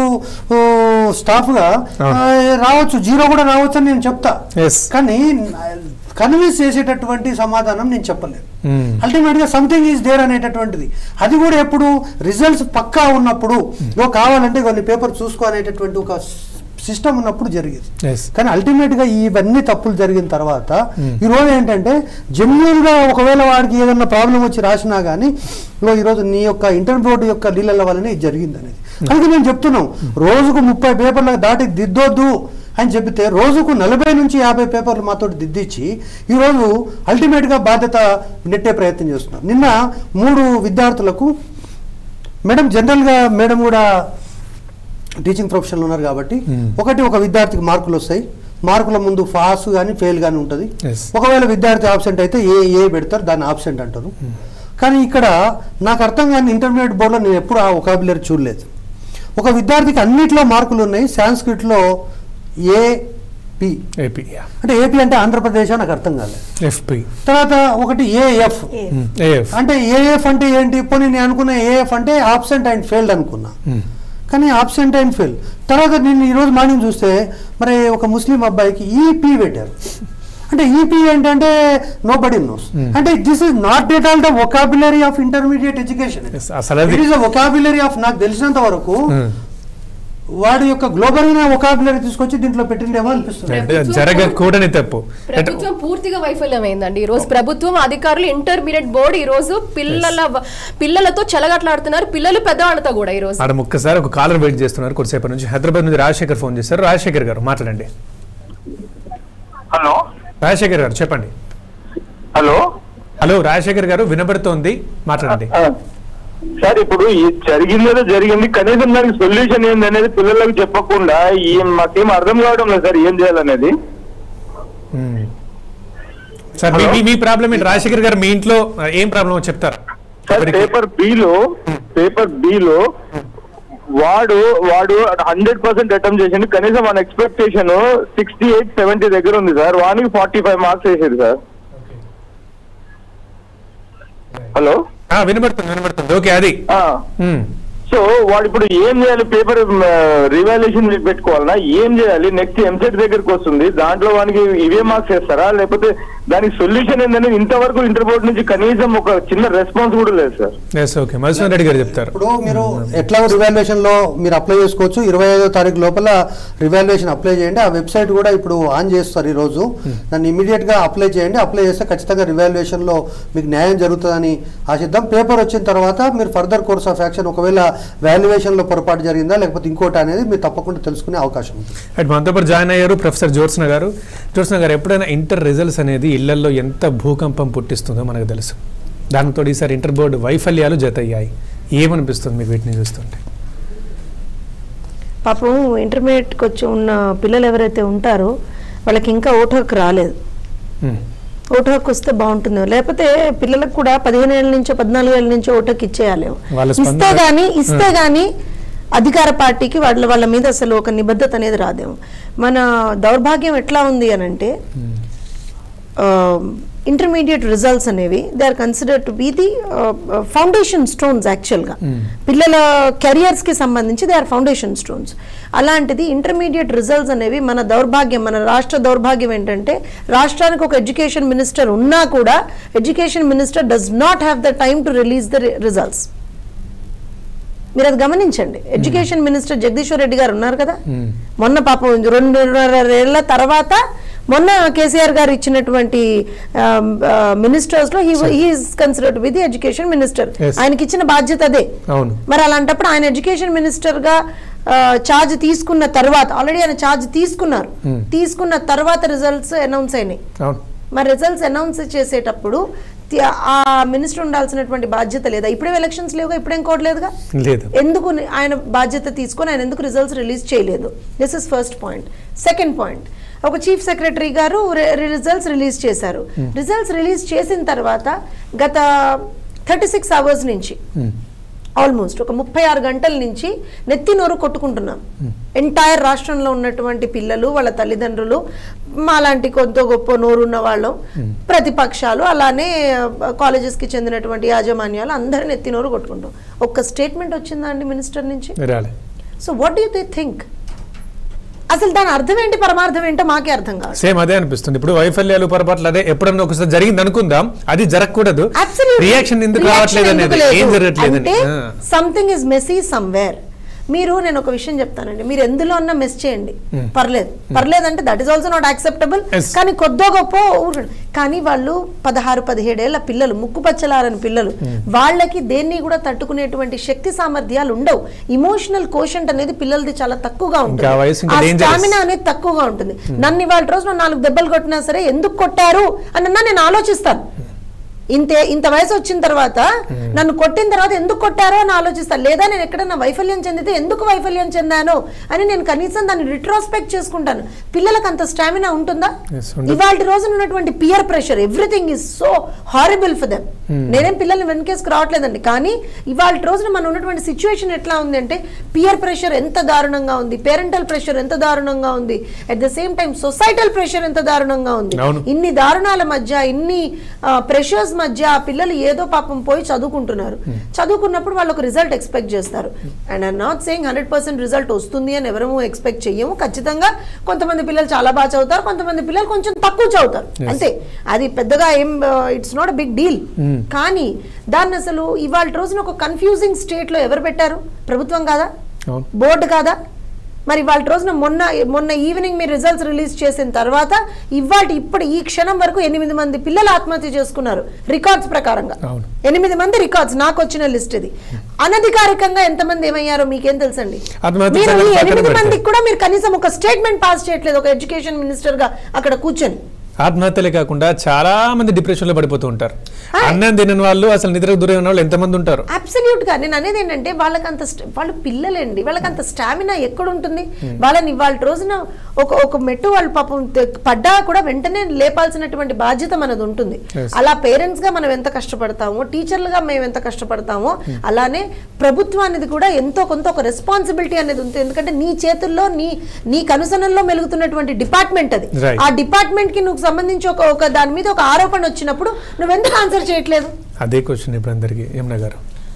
స్టాఫ్గా రావచ్చు, 0 కూడా రావచ్చు అని నేను చెప్తా. కానీ కన్విన్స్ చేసేటటువంటి సమాధానం నేను చెప్పలేదు. అల్టిమేట్గా సంథింగ్ ఈజ్ దేర్ అనేటటువంటిది. అది కూడా ఎప్పుడు రిజల్ట్స్ పక్కా ఉన్నప్పుడు, కావాలంటే కొన్ని పేపర్ చూసుకో అనేటటువంటి ఒక సిస్టమ్ ఉన్నప్పుడు జరిగేది. కానీ అల్టిమేట్గా ఇవన్నీ తప్పులు జరిగిన తర్వాత ఈరోజు ఏంటంటే జెన్యున్గా ఒకవేళ వాడికి ఏదన్నా ప్రాబ్లం వచ్చి రాసినా కానీ ఈరోజు నీ యొక్క ఇంటర్ బోర్డు యొక్క డీలర్ల వల్లనే ఇది జరిగింది అనేది. అందుకే నేను చెప్తున్నాం, రోజుకు 30 పేపర్లకు దాటి దిద్దొద్దు అని చెబితే రోజుకు 40 నుంచి 50 పేపర్లు మాతో దిద్దిచ్చి ఈరోజు అల్టిమేట్గా బాధ్యత నెట్టే ప్రయత్నం చేస్తున్నారు. నిన్న 3 విద్యార్థులకు మేడం, జనరల్గా మేడం కూడా టీచింగ్ ప్రొఫెషన్లో ఉన్నారు కాబట్టి ఒక విద్యార్థికి మార్కులు వస్తాయి, మార్కుల ముందు పాస్ కానీ ఫెయిల్ కానీ ఉంటుంది. ఒకవేళ విద్యార్థి ఆబ్సెంట్ అయితే ఏ పెడతారు, దాన్ని ఆబ్సెంట్ అంటారు. కానీ ఇక్కడ నాకు అర్థం కాని ఇంటర్మీడియట్ బోర్డులో నేను ఎప్పుడు ఆ వొకాబులరీ చూడలేదు. ఒక విద్యార్థికి అన్నిట్లో మార్కులు ఉన్నాయి, సాంస్క్రిట్లో ఏపీ అంటే ఏపీ అంటే ఆంధ్రప్రదేశ్ నాకు అర్థం కాలేదు. ఎఫ్పి తర్వాత ఒకటి ఏఎఫ్ అంటే ఏఎఫ్ అంటే ఏంటి? పోనీ నేను అనుకున్న ఏఎఫ్ అంటే ఆబ్సెంట్ అండ్ ఫెయిల్డ్ అనుకున్నా, కానీ ఆబ్సెంట్ అండ్ ఫెయిల్. తర్వాత నేను ఈరోజు మార్నింగ్ చూస్తే మరి ఒక ముస్లిం అబ్బాయికి ఈపీ పెట్టారు. అంటే ఈపీ ఏంటంటే నో బడీ నోస్. అంటే this is not at all the vocabulary of intermediate education. It is the vocabulary of, నాకు తెలిసినంత వరకు వాడి యొక్క గ్లోబల్ వొకాబులరీ తీసుకొచ్చి దీంట్లో పెట్టిందేమో అనిపిస్తుంది. జరగకూడని తప్పు. ప్రభుత్వం పూర్తిగా వైఫల్యమైందండి. ఈ రోజు ప్రభుత్వం అధికారులు ఇంటర్మీడియట్ బోర్డు ఈ రోజు పిల్లలతో చెలగట్లాడుతున్నారు, పిల్లలు పెద్దవాళ్ళతో కూడా. ఈ రోజు మేడం ఒక్కసారి ఒక కాలర్ వెయిట్ చేస్తున్నారు కొద్దిసేపటి నుంచి. హైదరాబాద్ నుంచి రాజశేఖర్ ఫోన్ చేశారు. రాజశేఖర్ గారు మాట్లాడండి. హలో రాజశేఖర్ గారు చెప్పండి. హలో హలో రాజశేఖర్ గారు వినబడుతోంది, మాట్లాడండి. సార్, ఇప్పుడు జరిగింది, కనీసం దానికి సొల్యూషన్ ఏంది అనేది పిల్లలకు చెప్పకుండా మాకేం అర్థం కావడం లేదు సార్, ఏం చేయాలనేది. సార్ మీ ప్రాబ్లం ఏంటి రాజశేఖర్ గారు? మీ ఇంట్లో ఏం ప్రాబ్లం చెప్తారు సార్? పేపర్ బిలో వాడు 100% అటెంప్ట్ చేసిండు. కనీసం మన ఎక్స్పెక్టేషన్ 68-70 దగ్గర ఉంది సార్. వానికి 45 మార్క్స్ వేసారు సార్. హలో వినబడుతుంది. ఓకే, అది సో వాడు ఇప్పుడు ఏం చేయాలి? పేపర్ రివాల్యుయేషన్ పెట్టుకోవాలన్నా ఏం చేయాలి? నెక్స్ట్ ఎంసెట్ దగ్గరికి వస్తుంది, దాంట్లో వానికి ఇవే మార్క్స్ వేస్తారా, లేకపోతే దానికి సొల్యూషన్ ఏంటంటే ఇంతవరకు ఇంటర్ బోర్డు నుంచి కనీసం ఒక చిన్న రెస్పాన్స్ కూడా లేదు సార్. మధుసూదన్ రెడ్డి గారు చెప్తారు. ఇప్పుడు మీరు ఎట్లా రివాల్యుయేషన్ లో మీరు అప్లై చేసుకోవచ్చు. 25వ తారీఖు లోపల రివాల్యుయేషన్ అప్లై చేయండి. ఆ వెబ్సైట్ కూడా ఇప్పుడు ఆన్ చేస్తారు ఈ రోజు. దాన్ని ఇమీడియట్ గా అప్లై చేయండి. అప్లై చేస్తే ఖచ్చితంగా రివాల్యుయేషన్ లో మీకు న్యాయం జరుగుతుందని ఆశిద్దాం. పేపర్ వచ్చిన తర్వాత మీరు ఫర్దర్ కోర్స్ ఆఫ్ యాక్షన్, ఒకవేళ వాల్యుయేషన్ లో పొరపాటు జరిగిందా లేకపోతే ఇంకోటి అనేది మీరు తప్పకుండా తెలుసుకునే అవకాశం ఉంది. మనతో పాటు జాయిన్ అయ్యారు ప్రొఫెసర్ జ్యోత్స్న గారు. జ్యోత్స్న గారు, ఎప్పుడైనా ఇంటర్ రిజల్ట్స్ అనేది ఇళ్లలో ఎంత భూకంపం పుట్టిస్తుందో మనకు తెలుసు. దానితో ఈసారి ఇంటర్ బోర్డు వైఫల్యాలు జతయ్యాయి. ఏమనిపిస్తుంది మీకు వీటిని చూస్తుంటే? పాపం ఇంటర్మీడియట్కి వచ్చి ఉన్న పిల్లలు ఎవరైతే ఉంటారో వాళ్ళకి ఇంకా ఓటు హక్కు రాలేదు. ఓటు హక్కు వస్తే బాగుంటుంది. లేకపోతే పిల్లలకు కూడా 15 ఏళ్ళ నుంచో 14 ఏళ్ళ నుంచో ఓటు హక్కు ఇచ్చేయాలి. ఇస్తే గానీ అధికార పార్టీకి వాళ్ళ మీద అసలు ఒక నిబద్ధత అనేది రాదేమో. మన దౌర్భాగ్యం ఎట్లా ఉంది అని అంటే ఇంటర్మీడియట్ రిజల్ట్స్ అనేవి they are considered to be the foundation stones. యాక్చువల్గా పిల్లల కెరియర్స్కి సంబంధించి దే ఆర్ ఫౌండేషన్ స్టోన్స్. అలాంటిది ఇంటర్మీడియట్ రిజల్ట్స్ అనేవి మన దౌర్భాగ్యం, మన రాష్ట్ర దౌర్భాగ్యం ఏంటంటే రాష్ట్రానికి ఒక ఎడ్యుకేషన్ మినిస్టర్ ఉన్నా కూడా education minister does not have the time to release the results. మీరు అది గమనించండి. ఎడ్యుకేషన్ మినిస్టర్ జగదీశ్వర్ రెడ్డి గారు ఉన్నారు కదా, మొన్న పాపం 2.5 ఏళ్ల తర్వాత మొన్న కేసీఆర్ గారు ఇచ్చినటువంటి మినిస్టర్స్ లో he is considered with the education minister. ఆయనకి ఇచ్చిన బాధ్యత అదే. మరి అలాంటప్పుడు ఆయన ఎడ్యుకేషన్ మినిస్టర్ గా ఛార్జ్ తీసుకున్న తర్వాత, ఆల్రెడీ ఆయన ఛార్జ్ తీసుకున్న తర్వాత రిజల్ట్స్ అనౌన్స్ అయినాయి. మరి రిజల్ట్స్ అనౌన్స్ చేసేటప్పుడు ఆ మినిస్టర్ ఉండాల్సినటువంటి బాధ్యత లేదా? ఇప్పుడే ఎలక్షన్స్ లేవుగా, ఇప్పుడేం కోట్లేదుగా. ఎందుకు ఆయన బాధ్యత తీసుకొని ఆయన ఎందుకు రిజల్ట్స్ రిలీజ్ చేయలేదు? This is first point. Second point, ఒక చీఫ్ సెక్రటరీ గారు రిజల్ట్స్ రిలీజ్ చేశారు. రిజల్ట్స్ రిలీజ్ చేసిన తర్వాత గత 36 hours నుంచి ఆల్మోస్ట్ ఒక 36 గంటల నుంచి నెత్తి నోరు కొట్టుకుంటున్నాం. ఎంటైర్ రాష్ట్రంలో ఉన్నటువంటి పిల్లలు, వాళ్ళ తల్లిదండ్రులు, మాలాంటి కొంత గొప్ప నోరున్న వాళ్ళు, ప్రతిపక్షాలు, అలానే కాలేజెస్కి చెందినటువంటి యాజమాన్యాలు అందరూ నెత్తి నోరు కొట్టుకుంటాం. ఒక్క స్టేట్మెంట్ వచ్చిందా అండి మినిస్టర్ నుంచి? So what do they think? అసలు దాని అర్థం ఏంటి, పరమార్థం ఏంటో మాకే అర్థం కాదు. సేమ్ అదే అనిపిస్తుంది. ఇప్పుడు వైఫల్యాలు, పొరపాట్లు అదే ఎప్పుడన్నా ఒకసారి జరిగింది అనుకుందాం, అది జరగకూడదు. రియాక్షన్ ఎందుకు రావట్లేదు అనేది, ఏం జరగట్లేదు, సంథింగ్ ఇస్ మెస్సీ సమ్వేర్. నేను ఒక విషయం చెప్తానండి, మీరు ఎందులో అన్నా మెస్ చేయండి, పర్లేదు అంటే that is also not acceptable. కానీ కొద్దో గొప్ప కానీ వాళ్ళు 16-17 ఏళ్ల పిల్లలు, ముక్కుపచ్చలారని పిల్లలు, వాళ్ళకి దేన్ని కూడా తట్టుకునేటువంటి శక్తి సామర్థ్యాలు ఉండవు. ఇమోషనల్ కోషంట్ అనేది పిల్లలది చాలా తక్కువగా ఉంటుంది, ఆ స్టామినా అనేది తక్కువగా ఉంటుంది. నన్ను ఇవాళ రోజు 4 దెబ్బలు కొట్టినా సరే ఎందుకు కొట్టారు అన్నా నేను ఆలోచిస్తాను. ఇంత వయసు వచ్చిన తర్వాత నన్ను కొట్టిన తర్వాత ఎందుకు కొట్టారో అని ఆలోచిస్తాను. లేదా నేను ఎక్కడన్నా వైఫల్యం చెందితే ఎందుకు వైఫల్యం చెందాను అని నేను కనీసం దాన్ని రిట్రోస్పెక్ట్ చేసుకుంటాను. పిల్లలకు అంత స్టామినా ఉంటుందా? ఇవాళ రోజున ఉన్నటువంటి peer pressure, everything is so horrible for them. నేనేం పిల్లల్ని వెనకేసుకు రావట్లేదండి, కానీ ఇవాళ రోజున మనం ఉన్నటువంటి సిచ్యువేషన్ ఎట్లా ఉంది అంటే పియర్ ప్రెషర్ ఎంత దారుణంగా ఉంది, పేరెంటల్ ప్రెషర్ ఎంత దారుణంగా ఉంది, at the same time societal pressure ఎంత దారుణంగా ఉంది. ఇన్ని దారుణాల మధ్య, ఇన్ని ప్రెషర్స్ మధ్య ఆ పిల్లలు ఏదో పాపం పోయి చదువుకుంటున్నారు. చదువుకున్నప్పుడు వాళ్ళు ఒక రిజల్ట్ ఎక్స్పెక్ట్ చేస్తారు. And I'm not saying 100% result వస్తుంది అని ఎవరూ ఎక్స్పెక్ట్ చెయ్యము. ఖచ్చితంగా కొంతమంది పిల్లలు చాలా బాగా చదువుతారు, కొంతమంది పిల్లలు కొంచెం తక్కువ చదువుతారు, అంతే. అది పెద్దగా ఏం it's not a big deal. కానీ దాన్ని అసలు ఇవాళ రోజున ఒక కన్ఫ్యూజింగ్ స్టేట్ లో ఎవరు పెట్టారు? ప్రభుత్వం కాదా? బోర్డు కాదా? మరి ఇవాళ రోజున మొన్న ఈవినింగ్ మీరు రిజల్ట్స్ రిలీజ్ చేసిన తర్వాత ఇప్పుడు ఈ క్షణం వరకు 8 మంది పిల్లలు ఆత్మహత్య చేసుకున్నారు రికార్డ్స్ ప్రకారంగా. 8 మంది రికార్డ్స్, నాకు వచ్చిన లిస్ట్ ఇది. అనధికారికంగా ఎంతమంది ఏమయ్యారో మీకేం తెలుసండి? మీరు ఈ 8 మందికి కూడా మీరు కనీసం ఒక స్టేట్మెంట్ పాస్ చేయట్లేదు, ఒక ఎడ్యుకేషన్ మినిస్టర్ గా అక్కడ కూర్చొని. ఆత్మహత్యలే కాకుండా చాలా మంది డిప్రెషన్ లో పడిపోతూ ఉంటారు. అన్నం తినని వాళ్ళు, అసలు నిద్రకు దూరైన వాళ్ళు ఎంతమంది ఉంటారు? అబ్సల్యూట్ గా. నేను అనేది ఏంటంటే వాళ్ళు పిల్లలండి, వాళ్ళకి అంత స్టామినా ఎక్కడ ఉంటుంది? వాళ్ళని ఇవాళ రోజున ఒక మెట్టు వాళ్ళు పాపం పడ్డా కూడా వెంటనే లేపాల్సినటువంటి బాధ్యత మనది ఉంటుంది. అలా పేరెంట్స్ గా మనం ఎంత కష్టపడతామో, టీచర్లుగా మేము ఎంత కష్టపడతామో, అలానే ప్రభుత్వానికి కూడా ఎంతో కొంత ఒక రెస్పాన్సిబిలిటీ అనేది ఉంటుంది. ఎందుకంటే నీ చేతుల్లో, నీ కనుసనల్లో మెలుగుతున్నటువంటి డిపార్ట్మెంట్ అది. ఆ డిపార్ట్మెంట్ కి నువ్వు సంబంధించి ఒక దాని మీద ఒక ఆరోపణ వచ్చినప్పుడు నువ్వెందుకు ఆన్సర్ చేయట్లేదు? అదే క్వశ్చన్ ఇప్పుడు అందరికి. ఏమన్నా గారు,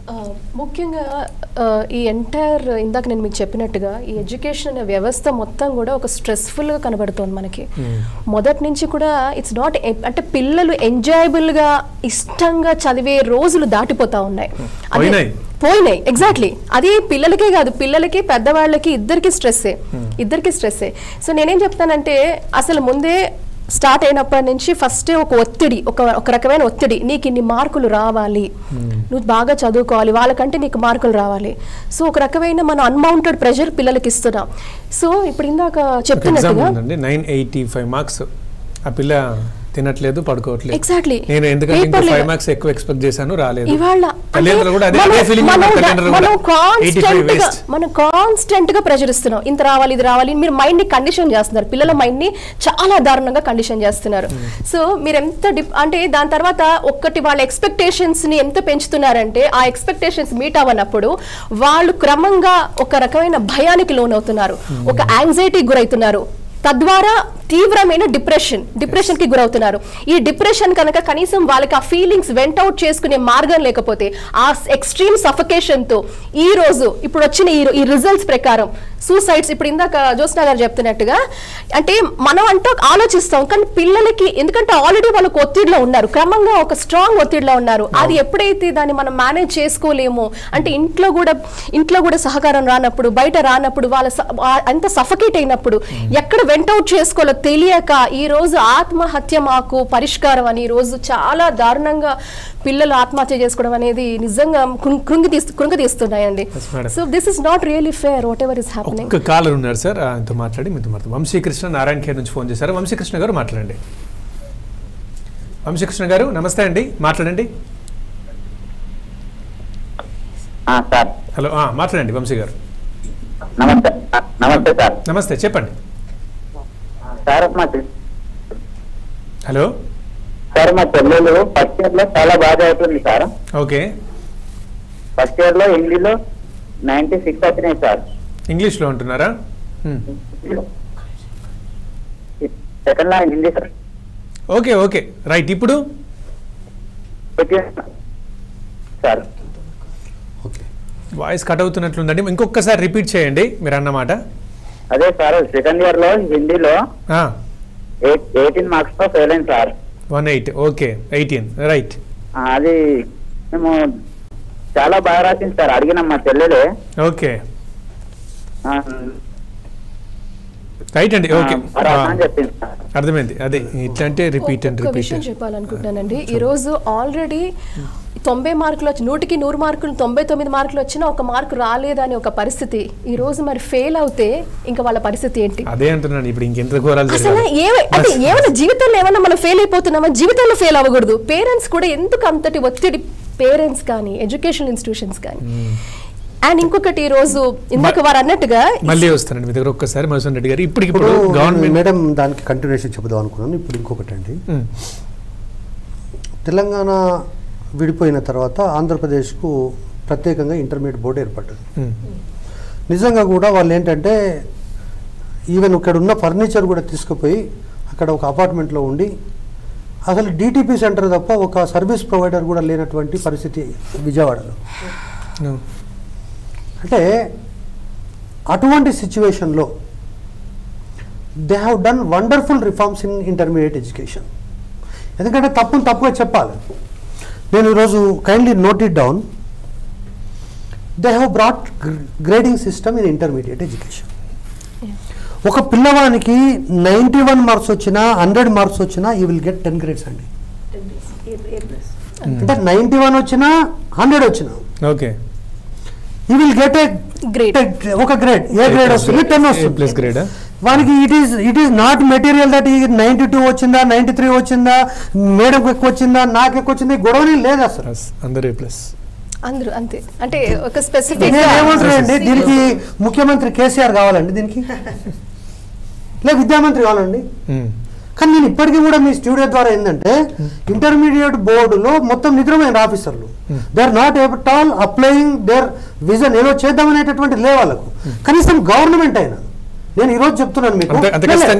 ముఖ్యంగా ఈ ఎంటైర్ ఇందాక నేను మీకు చెప్పినట్టుగా ఈ ఎడ్యుకేషన్ అనే వ్యవస్థ మొత్తం కూడా ఒక స్ట్రెస్ఫుల్గా కనబడుతోంది మనకి. మొదటి నుంచి కూడా ఇట్స్ నాట్ అంటే పిల్లలు ఎంజాయబుల్గా ఇష్టంగా చదివే రోజులు దాటిపోతా ఉన్నాయి, పోయినాయి. ఎగ్జాక్ట్లీ, అది పిల్లలకే కాదు, పిల్లలకి పెద్దవాళ్ళకి ఇద్దరికి స్ట్రెస్సే. సో నేనేం చెప్తానంటే అసలు ముందే స్టార్ట్ అయినప్పటి నుంచి ఫస్ట్ ఒక ఒత్తిడి, ఒక రకమైన ఒత్తిడి, నీకు ఇన్ని మార్కులు రావాలి, నువ్వు బాగా చదువుకోవాలి, వాళ్ళకంటే నీకు మార్కులు రావాలి. సో ఒక రకమైన మనం అన్మౌంటెడ్ ప్రెషర్ పిల్లలకి ఇస్తున్నాం. సో ఇప్పుడు ఇందాక చెప్తున్నట్టుగా 985 మార్క్స్ ఆ పిల్ల తినట్లేదు, పడుకోవట్లేదు. ఎగ్జాక్ట్లీ, నేను ఎందుకంటే ఇంకో 5 మార్క్స్ ఎక్కువ ఎక్స్పెక్ట్ చేశాను, రాలేదు. ఇవాళ మనం కాన్స్టెంట్ గా ప్రెషర్ ఇస్తున్నాం, ఇంత రావాలి, ఇది రావాలి. మీరు మైండ్ ని కండిషన్ చేస్తున్నారు, పిల్లల మైండ్ ని చాలా దారుణంగా కండిషన్ చేస్తున్నారు. సో మీరు ఎంత అంటే దాని తర్వాత ఒక్కటి వాళ్ళ ఎక్స్పెక్టేషన్స్ ని ఎంత పెంచుతున్నారంటే ఆ ఎక్స్పెక్టేషన్స్ మీట్ అవ్వనప్పుడు వాళ్ళు క్రమంగా ఒక రకమైన భయానికి లోనవుతున్నారు, ఒక యాంగ్జైటీకి గురవుతున్నారు, తద్వారా తీవ్రమైన డిప్రెషన్ కి గురవుతున్నారు. ఈ డిప్రెషన్ కనుక కనీసం వాళ్ళకి ఆ ఫీలింగ్స్ వెంట్ అవుట్ చేసుకునే మార్గం లేకపోతే ఆ ఎక్స్ట్రీమ్ సఫకేషన్ తో ఈ రోజు ఇప్పుడు వచ్చిన ఈ రిజల్ట్స్ ప్రకారం సూసైడ్స్, ఇప్పుడు ఇందాక జ్యోత్స్న గారు చెప్తున్నట్టుగా, అంటే మనం అంటూ ఆలోచిస్తాం కానీ పిల్లలకి, ఎందుకంటే ఆల్రెడీ వాళ్ళకి ఒత్తిడిలో ఉన్నారు, క్రమంగా ఒక స్ట్రాంగ్ ఒత్తిడిలో ఉన్నారు. అది ఎప్పుడైతే దాన్ని మనం మేనేజ్ చేసుకోలేము అంటే ఇంట్లో కూడా సహకారం రానప్పుడు, బయట రానప్పుడు, వాళ్ళ అంత సఫకేట్ అయినప్పుడు ఎక్కడ వెంట్ అవుట్ చేసుకోవాలో తెలియక ఈ రోజు ఆత్మహత్య మాకు పరిష్కారం అని ఈ రోజు చాలా దారుణంగా పిల్లలు ఆత్మహత్య చేసుకోవడం అనేది నిజంగా కృంగతీస్తున్నాయండి. So this is not really fair whatever is happening. ఒక కాలర్ ఉన్నారు సార్, ఆయనతో మాట్లాడి మీతో మాట్లాడు. వంశీకృష్ణ నారాయణ ఖేడ్ నుంచి ఫోన్ చేశారు. వంశీకృష్ణ గారు మాట్లాడండి. వంశీకృష్ణ గారు నమస్తే అండి, మాట్లాడండి. హలో, మాట్లాడండి వంశీ గారు. నమస్తే సార్. నమస్తే, చెప్పండి. హలో సార్, మా చెల్లెలు ఫస్ట్ ఇయర్ లో చాలా బాగా అవుతుంది సార్. ఓకే, ఫస్ట్ ఇయర్ లో హిందీలో 96 వచ్చినాయి సార్. ఇంగ్లీష్ లో ఉంటున్నారా? సెకండ్ లో Hindi sir. Okay okay right. ఇప్పుడు సార్ వాయిస్ కట్ అవుతున్నట్లుందండి, ఇంకొకసారి రిపీట్ చేయండి మీరు అన్నమాట. అదే సార్, సెకండ్ ఇయర్ లో హిందీలో 18 మార్క్స్ తో ఫెయిల్ అయింది సార్. 18, okay 18 right. అది మేము చాలా బాగా రాసింది సార్, అడిగినాం మా చెల్లెలే. ఓకే రైట్ అండి, ఓకే అర్థమైంది. అదే ఇట్లాంటే రిపీట్ చెప్పాలనుకుంటున్నానండి. ఈ రోజు ఆల్రెడీ 90 మార్కులు వచ్చి 100కి 100 మార్కులు 99 మార్కులు వచ్చినా ఒక మార్కు రాలేదని ఒక పరిస్థితి. ఈ రోజు మరి ఫెయిల్ అవుతే ఇంకా వాళ్ళ పరిస్థితి ఏంటి? అదే అంటున్నాను, ఇప్పుడు ఇంకెంత ఘోరాలు అసలు అంటే ఏమైనా జీవితంలో ఏమన్నా మనం ఫెయిల్ అయిపోతున్నామా? జీవితంలో ఫెయిల్ అవ్వకూడదు. పేరెంట్స్ కూడా ఎందుకు అంతటి ఒత్తిడి, పేరెంట్స్ కానీ ఎడ్యుకేషనల్ ఇన్స్టిట్యూషన్స్ కానీ. అండ్ ఇంకొకటి ఈ రోజు ఇందాక వారు అన్నట్టుగా మళ్ళీ వస్తానండి మీ దగ్గర ఒక్కసారి మధుసూదన్ రెడ్డి గారు. ఇప్పుడు గవర్నమెంట్ మేడం దానికి కంటిన్యూషన్ చెబుదాం అనుకున్నాను. ఇప్పుడు ఇంకొకటి అండి, తెలంగాణ విడిపోయిన తర్వాత ఆంధ్రప్రదేశ్కు ప్రత్యేకంగా ఇంటర్మీడియట్ బోర్డు ఏర్పడ్డది. నిజంగా కూడా వాళ్ళు ఏంటంటే ఈవెన్ ఇక్కడ ఉన్న ఫర్నిచర్ కూడా తీసుకుపోయి అక్కడ ఒక అపార్ట్మెంట్లో ఉండి అసలు డిటిపి సెంటర్ తప్ప ఒక సర్వీస్ ప్రొవైడర్ కూడా లేనటువంటి పరిస్థితి విజయవాడలో. అంటే అటువంటి సిచ్యువేషన్లో they have done wonderful reforms in intermediate education. ఎందుకంటే తప్పుగా చెప్పాలి. నేను ఈరోజు kindly note it down. They have brought grading system in intermediate education. ఒక పిల్లవానికి 91 మార్క్స్ వచ్చినా 100 మార్క్స్ వచ్చినా ఈ విల్ గెట్ 10 గ్రేడ్స్ అండి. అంటే 91 వచ్చినా 100 వచ్చినా ఓకే ఈ విల్ గెట్ ఒక గ్రేడ్. ఏ గ్రేడ్ వస్తుంది? 10 వస్తుంది. వానికి it is not material that ఈ 92 వచ్చిందా 93 వచ్చిందా మేడం ఎక్కువ వచ్చిందా నాకు ఎక్కువ వచ్చింది గొడవనే లేదు అసలు. అందరూ ప్లస్ అందరూ అంతే. అంటే ఒక స్పెసిఫిక్ ఏమంటారండి దీనికి ముఖ్యమంత్రి కేసీఆర్ కావాలండి, దీనికి లేదు విద్యామంత్రి కావాలండి. కానీ నేను ఇప్పటికీ కూడా మీ స్టూడియో ద్వారా ఏంటంటే ఇంటర్మీడియట్ బోర్డులో మొత్తం నిద్రమైన ఆఫీసర్లు, they are not at all applying their vision, ఏదో చేద్దామనేటటువంటి లే వాళ్ళకు. కనీసం గవర్నమెంట్ అయినా నేను ఈరోజు చెప్తున్నాను మీకు,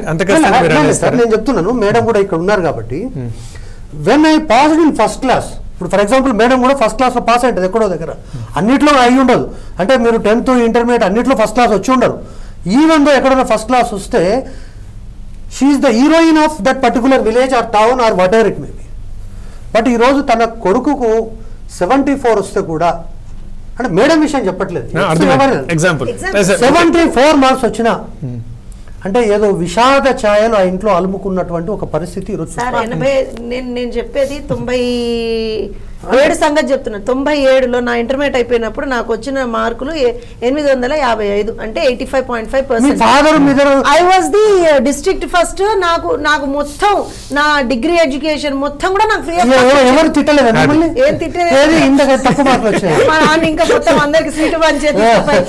నేను చెప్తున్నాను మేడం కూడా ఇక్కడ ఉన్నారు కాబట్టి, when I passed in first class ఇప్పుడు ఫర్ ఎగ్జాంపుల్ మేడం కూడా ఫస్ట్ క్లాస్లో పాస్ అయింటుంది ఎక్కడో దగ్గర, అన్నిట్లో అయి ఉండదు. అంటే మీరు 10th ఇంటర్మీడియట్ అన్నిట్లో ఫస్ట్ క్లాస్ వచ్చి ఉండరు. ఈవెన్ దో ఎక్కడైనా ఫస్ట్ క్లాస్ వస్తే she is the heroine of that particular village or town or whatever it may be. But ఈరోజు తన కొడుకుకు 74 వస్తే కూడా, అంటే మేడం విషయం చెప్పట్లేదు, 74 మార్క్స్ వచ్చినా అంటే ఏదో విషాద ఛాయలు ఆ ఇంట్లో అలుముకున్నటువంటి ఒక పరిస్థితి ఈరోజు. నేను చెప్పేది 97 సంగతి చెప్తున్నా. 97లో నా ఇంటర్మీడియట్ అయిపోయినప్పుడు నాకు వచ్చిన మార్కులు 855, అంటే 85.5%. I was the district first. నాకు మొత్తం నా డిగ్రీ ఎడ్యుకేషన్ మొత్తం కూడా నాకు ఫ్రీ. ఎవరు తిట్టలేదు, ఏం తిట్టలేదు, ఇంకా మొత్తం అందరికి సీటు పంచేది.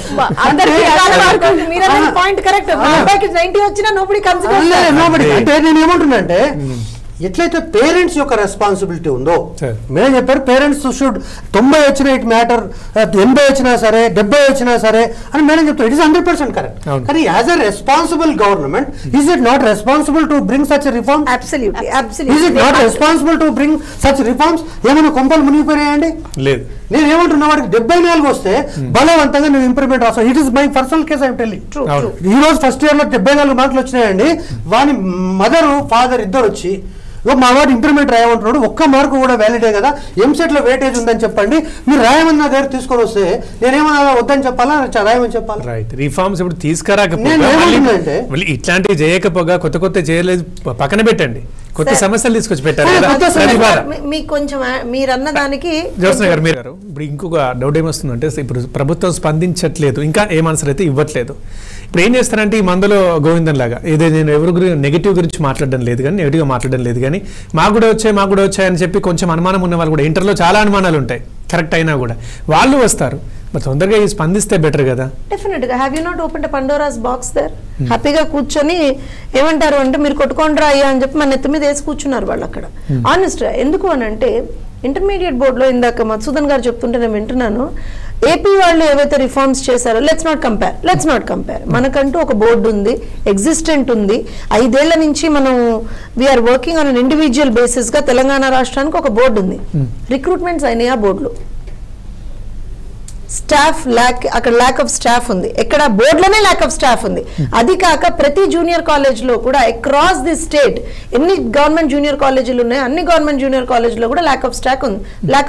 Point correct. మా అబ్బాయికి 90 వచ్చినా నోబడి కన్సిడర్. అంటే నేను ఏమంటున్నా అంటే ఎట్లయితే పేరెంట్స్ యొక్క రెస్పాన్సిబిలిటీ ఉందో, మేడం చెప్పారు పేరెంట్స్ షుడ్ 90 వచ్చినా ఇట్ మ్యాటర్, 80 వచ్చినా సరే 70 వచ్చినా సరే అని మేడం చెప్తారు. It is 100% correct. కానీ as a responsible government is it not responsible to bring such reforms? Absolutely. Is it not responsible to bring such reforms? ఏమైనా కొంపలు మునిగిపోయాయండి? లేదు. నేను ఏమంటున్నా, వాడికి 74 వస్తే బలవంతంగా నువ్వు ఇంప్రూవ్మెంట్ రాస్తావు. It is my personal case. I'm telling. ఈ రోజు ఫస్ట్ ఇయర్ లో 74 మార్కులు వచ్చినాయండి. వాని మదర్ ఫాదర్ ఇద్దరు వచ్చి మా వాడు ఇంప్రూవ్మెంట్ రాయమంటున్నాడు, ఒక్క మార్కు కూడా వ్యాలిడే కదా, ఎంసెట్ లో వెయిటేజ్ ఉందని చెప్పండి, మీరు రాయమని నా దగ్గర తీసుకొని వస్తే నేనేమన్నా వద్దని చెప్పాలా, రాయమని చెప్పాలి. రైట్. రిఫార్మ్స్ ఇప్పుడు తీసుకురాకపోతే ఇట్లాంటివి చేయకపోగా కొత్త చేయలేదు పక్కన పెట్టండి, కొత్త సమస్యలు తీసుకొచ్చి పెట్టారు. మీకు కొంచెం మీరు అన్న దానికి జ్యోత్స్న గారు మీరు ఇప్పుడు ఇంకొక డౌట్ ఏమొస్తుందంటే, ఇప్పుడు ప్రభుత్వం స్పందించట్లేదు, ఇంకా ఏం ఆన్సర్ అయితే ఇవ్వట్లేదు. ఇప్పుడు ఏం చేస్తారంటే ఈ మందులో గోవిందన్ లాగా ఏదో నేను ఎవరి గురించి నెగిటివ్ గురించి మాట్లాడడం లేదు కానీ, నెగిటివ్గా మాట్లాడడం లేదు కానీ, మాకు కూడా వచ్చాయి అని చెప్పి కొంచెం అనుమానం ఉన్న వాళ్ళు కూడా, ఇంటర్లో చాలా అనుమానాలు ఉంటాయి కరెక్ట్ అయినా కూడా వాళ్ళు వస్తారు. మరి తొందరగా ఈ స్పందిస్తే బెటర్ కదా. డెఫినెట్గా. Have you not open Pandora's box there? హ్యాపీగా కూర్చొని ఏమంటారు అంటే మీరు కొట్టుకోండి రా అయ్యా అని చెప్పి మన నెత్తి మీద వేసి కూర్చున్నారు వాళ్ళు అక్కడ. ఆనెస్ట్. ఎందుకు అని అంటే ఇంటర్మీడియట్ బోర్డులో ఇందాక మధుసూదన్ గారు చెప్తుంటే నేను వింటున్నాను, ఏపీ వాళ్ళు ఏవైతే రిఫార్మ్స్ చేశారో లెట్స్ నాట్ కంపేర్. మనకంటూ ఒక బోర్డు ఉంది, ఎగ్జిస్టెంట్ ఉంది. 5 ఏళ్ల నుంచి మనం we are working on an individual basis గా తెలంగాణ రాష్ట్రానికి ఒక బోర్డు ఉంది. రిక్రూట్మెంట్స్ అయినాయి ఆ బోర్డులో. స్టాఫ్ అక్కడ ల్యాక్ ఆఫ్ స్టాఫ్ ఉంది, ఎక్కడ బోర్డులోనే ల్యాక్ ఆఫ్ స్టాఫ్ ఉంది. అది కాక ప్రతి జూనియర్ కాలేజ్ లో కూడా అక్రాస్ ది స్టేట్ ఎన్ని గవర్నమెంట్ జూనియర్ కాలేజీలు ఉన్నాయి, అన్ని గవర్నమెంట్ జూనియర్ కాలేజీలో కూడా ల్యాక్ ఆఫ్ స్టాఫ్ ఉంది.